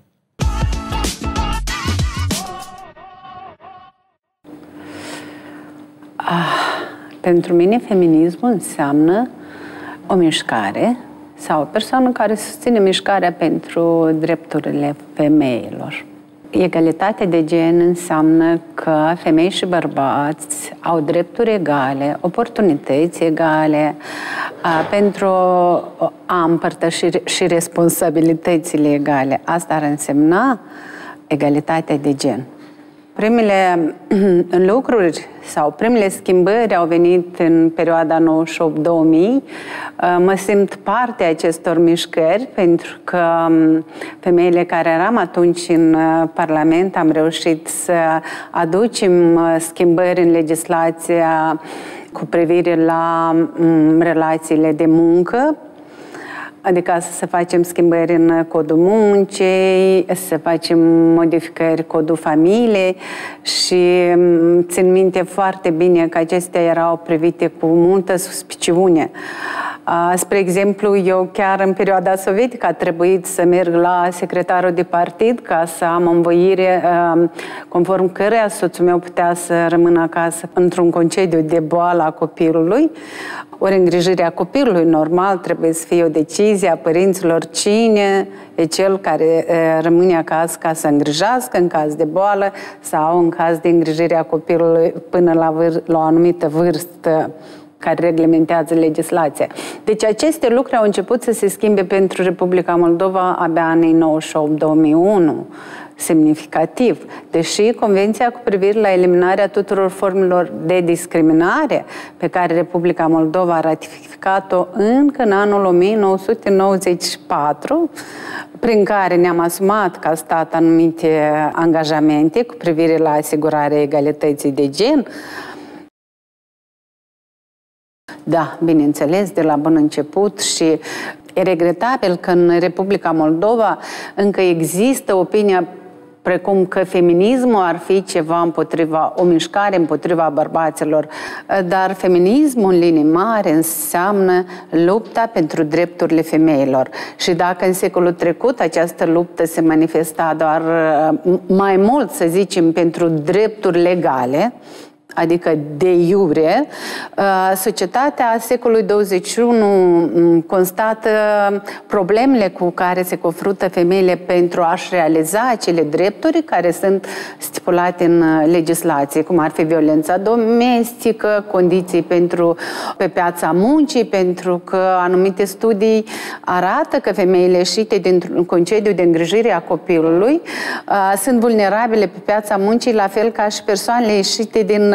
Ah, pentru mine, feminismul înseamnă o mișcare sau o persoană care susține mișcarea pentru drepturile femeilor. Egalitatea de gen înseamnă că femei și bărbați au drepturi egale, oportunități egale a, pentru a împărtăși și responsabilitățile egale. Asta ar însemna egalitatea de gen. Primele lucruri sau primele schimbări au venit în perioada nouăzeci și opt două mii. Mă simt parte a acestor mișcări pentru că femeile care eram atunci în Parlament am reușit să aducem schimbări în legislația cu privire la relațiile de muncă, adică să facem schimbări în codul muncii, să facem modificări codul familiei și țin minte foarte bine că acestea erau privite cu multă suspiciune. Spre exemplu, eu chiar în perioada sovietică a trebuit să merg la secretarul de partid ca să am învoire conform căreia soțul meu putea să rămână acasă într-un concediu de boală a copilului. Ori îngrijirea copilului, normal, trebuie să fie o decizie a părinților cine e cel care rămâne acasă ca să îngrijească în caz de boală sau în caz de îngrijirea copilului până la, vâr- la o anumită vârstă care reglementează legislația. Deci aceste lucruri au început să se schimbe pentru Republica Moldova abia anii nouăzeci și opt două mii unu. Semnificativ. Deși Convenția cu privire la eliminarea tuturor formelor de discriminare pe care Republica Moldova a ratificat-o încă în anul o mie nouă sute nouăzeci și patru, prin care ne-am asumat ca stat anumite angajamente cu privire la asigurarea egalității de gen. Da, bineînțeles, de la bun început și e regretabil că în Republica Moldova încă există opinia precum că feminismul ar fi ceva împotriva, o mișcare împotriva bărbaților, dar feminismul în linii mari înseamnă lupta pentru drepturile femeilor. Și dacă în secolul trecut această luptă se manifesta doar mai mult, să zicem, pentru drepturi legale, adică de iure, societatea secolului douăzeci și unu constată problemele cu care se confruntă femeile pentru a-și realiza acele drepturi care sunt stipulate în legislație, cum ar fi violența domestică, condiții pentru, pe piața muncii, pentru că anumite studii arată că femeile ieșite dintr-un concediu de îngrijire a copilului sunt vulnerabile pe piața muncii, la fel ca și persoanele ieșite din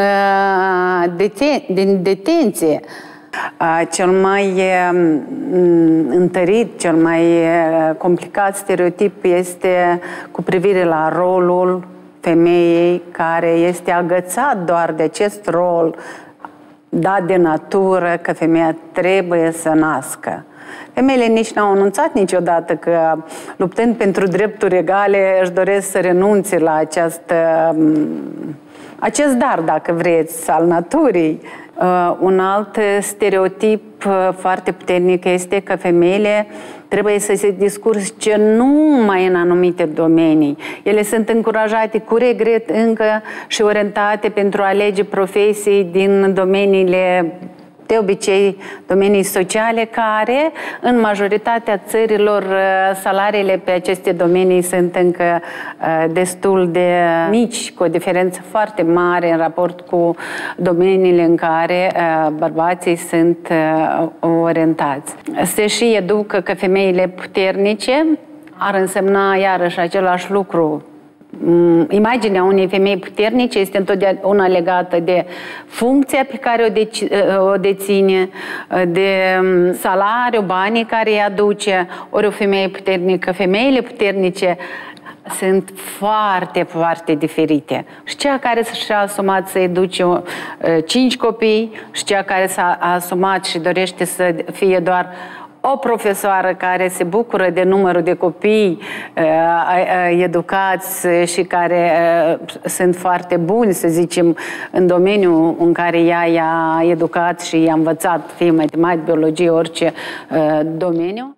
deten din detenție. Cel mai întărit, cel mai complicat stereotip este cu privire la rolul femeii care este agățat doar de acest rol dat de natură, că femeia trebuie să nască. Femeile nici n-au anunțat niciodată că, luptând pentru drepturi egale, își doresc să renunțe la această, acest dar, dacă vreți, al naturii. Uh, un alt stereotip uh, foarte puternic este că femeile trebuie să se discurce numai în anumite domenii. Ele sunt încurajate cu regret încă și orientate pentru a alege profesii din domeniile, de obicei, domenii sociale, care, în majoritatea țărilor, salariile pe aceste domenii sunt încă destul de mici, cu o diferență foarte mare în raport cu domeniile în care bărbații sunt orientați. Se și educă că femeile puternice ar însemna iarăși același lucru. Imaginea unei femei puternice este întotdeauna legată de funcția pe care o, deci, o deține, de salariu, banii care îi aduce. Ori o femeie puternică, femeile puternice sunt foarte, foarte diferite. Și cea care și-a asumat să educe cinci copii și cea care s-a asumat și dorește să fie doar o profesoară care se bucură de numărul de copii uh, educați și care uh, sunt foarte buni, să zicem, în domeniul în care ea i-a educat și i-a învățat, fie matematică, biologie, orice uh, domeniu.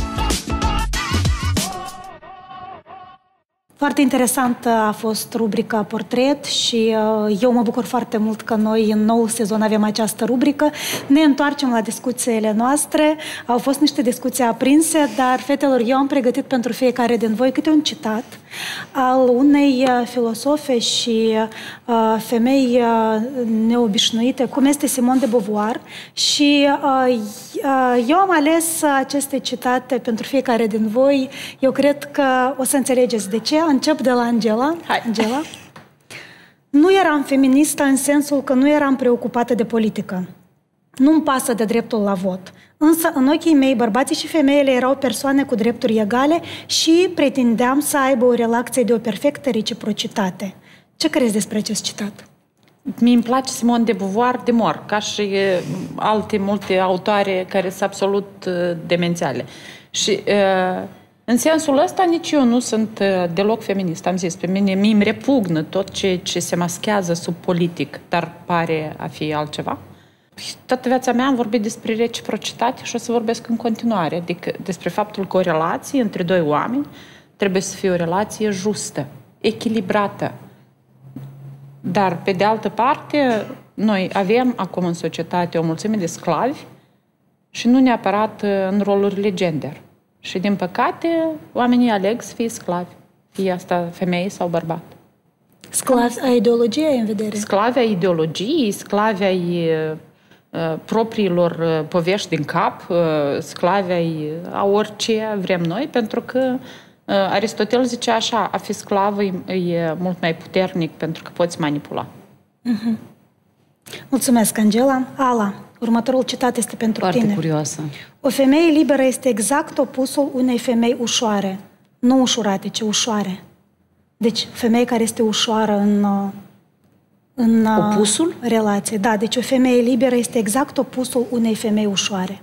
Foarte interesant a fost rubrica Portret și eu mă bucur foarte mult că noi în noul sezon avem această rubrică. Ne întoarcem la discuțiile noastre. Au fost niște discuții aprinse, dar, fetelor, eu am pregătit pentru fiecare din voi câte un citat al unei filosofe și uh, femei uh, neobișnuite, cum este Simone de Beauvoir. Și uh, uh, eu am ales aceste citate pentru fiecare din voi. Eu cred că o să înțelegeți de ce. Încep de la Angela. Hai. Angela. Nu eram feministă în sensul că nu eram preocupată de politică. Nu-mi pasă de dreptul la vot. Însă, în ochii mei, bărbații și femeile erau persoane cu drepturi egale și pretindeam să aibă o relație de o perfectă reciprocitate. Ce crezi despre acest citat? Mie îmi place Simone de Beauvoir de mor, ca și alte multe autoare care sunt absolut demențiale. Și în sensul ăsta nici eu nu sunt deloc feminist. Am zis, pe mine mie îmi repugnă tot ce, ce se maschează sub politic, dar pare a fi altceva. Toată viața mea am vorbit despre reciprocitate și o să vorbesc în continuare, adică despre faptul că o relație între doi oameni trebuie să fie o relație justă, echilibrată. Dar, pe de altă parte, noi avem acum în societate o mulțime de sclavi și nu neapărat în rolurile gender. Și, din păcate, oamenii aleg să fie sclavi, fie asta femeie sau bărbat. Sclavi ai ideologiei în vedere? Sclavi ai ideologiei, sclavi ai uh, propriilor uh, povești din cap, uh, sclavi ai a orice vrem noi, pentru că uh, Aristotel zice așa, a fi sclav e, e mult mai puternic pentru că poți manipula. Uh-huh. Mulțumesc, Angela. Ala, următorul citat este pentru Foarte tine. Foarte curioasă. O femeie liberă este exact opusul unei femei ușoare. Nu ușurate, ci ușoare. Deci, femeie care este ușoară în, în opusul? relație. Da, deci o femeie liberă este exact opusul unei femei ușoare.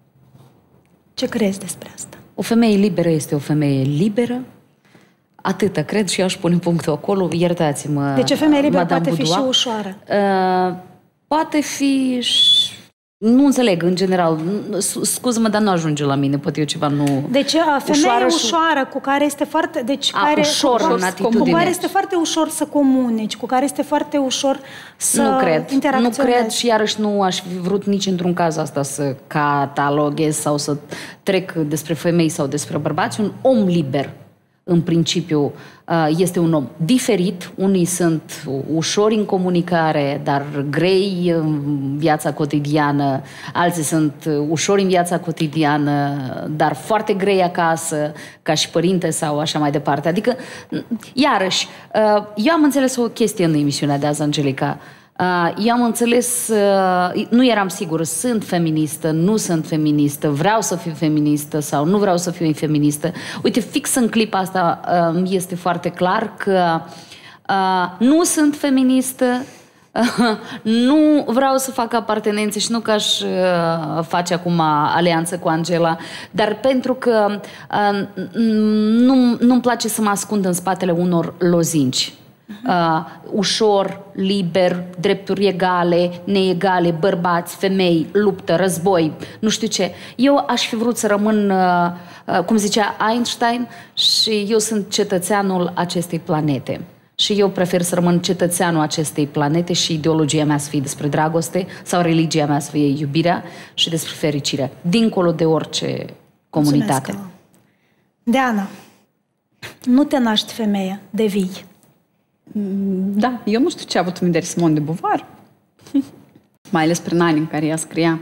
Ce crezi despre asta? O femeie liberă este o femeie liberă. Atâta, cred, și eu aș pune punctul acolo. Iertați-mă, deci o femeie liberă Madame poate Boudoir. fi și ușoară. Uh, poate fi... Nu înțeleg, în general. Scuză-mă, dar nu ajunge la mine. Poate eu ceva nu... Deci, femeie ușoară, ușoară cu care este foarte... Deci, a, care, ușor cu, în atitudine. Cu care este foarte ușor să comunici, cu care este foarte ușor să nu cred. interacționezi. Nu cred și iarăși nu aș fi vrut nici într-un caz asta să cataloghez sau să trec despre femei sau despre bărbați. Un om liber, în principiu, este un om diferit. Unii sunt ușori în comunicare, dar grei în viața cotidiană. Alții sunt ușori în viața cotidiană, dar foarte grei acasă, ca și părinte sau așa mai departe. Adică, iarăși, eu am înțeles o chestie în emisiunea de azi, Angelica. Eu am înțeles, nu eram sigură, sunt feministă, nu sunt feministă, vreau să fiu feministă sau nu vreau să fiu feministă. Uite, fix în clipa asta este foarte clar că nu sunt feministă, nu vreau să fac apartenențe și nu că aș face acum alianță cu Angela, dar pentru că nu, nu-mi place să mă ascund în spatele unor lozinci. Uh, ușor, liber, drepturi egale, neegale, bărbați, femei, luptă, război, nu știu ce. Eu aș fi vrut să rămân, uh, uh, cum zicea Einstein, și eu sunt cetățeanul acestei planete. Și eu prefer să rămân cetățeanul acestei planete și ideologia mea să fie despre dragoste sau religia mea să fie iubirea și despre fericire, dincolo de orice comunitate. Mulțumesc. Deana, nu te naști femeie, devii. Da, eu nu știu ce a avut în vedere Simone de Beauvoir. Mai ales prin anii în care ea scria.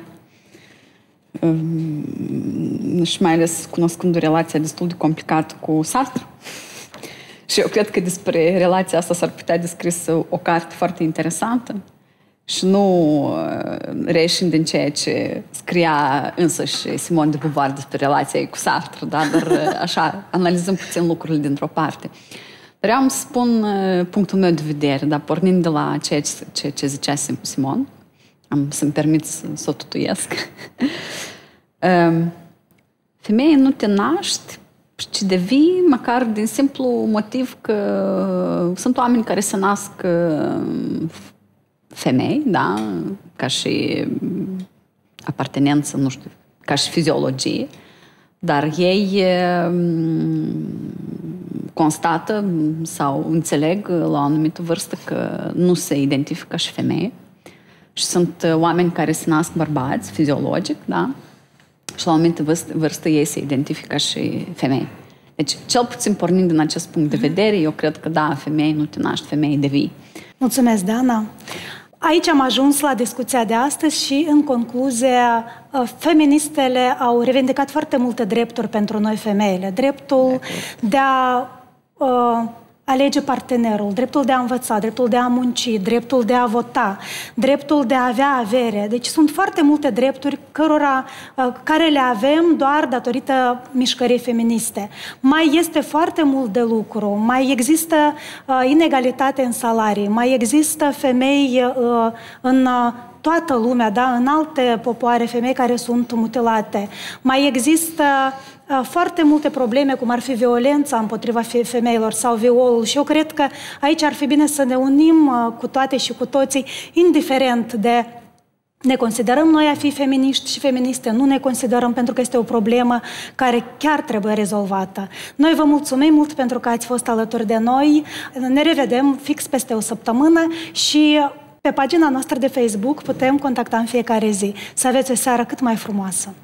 Și mai ales cunoscând o relație destul de complicată cu Sartre. Și eu cred că despre relația asta s-ar putea descris o carte foarte interesantă. Și nu reieșind din ceea ce scria însăși Simone de Beauvoir despre relația ei cu Sartre, da? Dar așa, analizăm puțin lucrurile dintr-o parte. Vreau să spun uh, punctul meu de vedere, dar pornind de la ceea ce, ce, ce zicea Simon, am să-mi permit să, să o tutuiesc. uh, femeie nu te naști, ci devii măcar din simplu motiv că sunt oameni care se nasc uh, femei, da, ca și apartenență, nu știu, ca și fiziologie, dar ei constată sau înțeleg la o anumită vârstă că nu se identifică ca și femeie și sunt oameni care se nasc bărbați, fiziologic, da? Și la o anumită vârstă, vârstă ei se identifică ca și femeie. Deci, cel puțin pornind din acest punct de vedere, eu cred că da, femeie nu te naști, femeie devii. Mulțumesc, Dana. Aici am ajuns la discuția de astăzi și, în concluzie, feministele au revendicat foarte multe drepturi pentru noi femeile. Dreptul de a uh, alege partenerul, dreptul de a învăța, dreptul de a munci, dreptul de a vota, dreptul de a avea avere. Deci sunt foarte multe drepturi cărora, uh, care le avem doar datorită mișcării feministe. Mai este foarte mult de lucru, mai există uh, inegalitate în salarii, mai există femei uh, în uh, toată lumea, da? În alte popoare, femei care sunt mutilate. Mai există uh, foarte multe probleme, cum ar fi violența împotriva femeilor sau violul. Și eu cred că aici ar fi bine să ne unim uh, cu toate și cu toții, indiferent de ne considerăm noi a fi feminiști și feministe, nu ne considerăm, pentru că este o problemă care chiar trebuie rezolvată. Noi vă mulțumim mult pentru că ați fost alături de noi. Ne revedem fix peste o săptămână și pe pagina noastră de Facebook putem contacta în fiecare zi. Să aveți o seară cât mai frumoasă!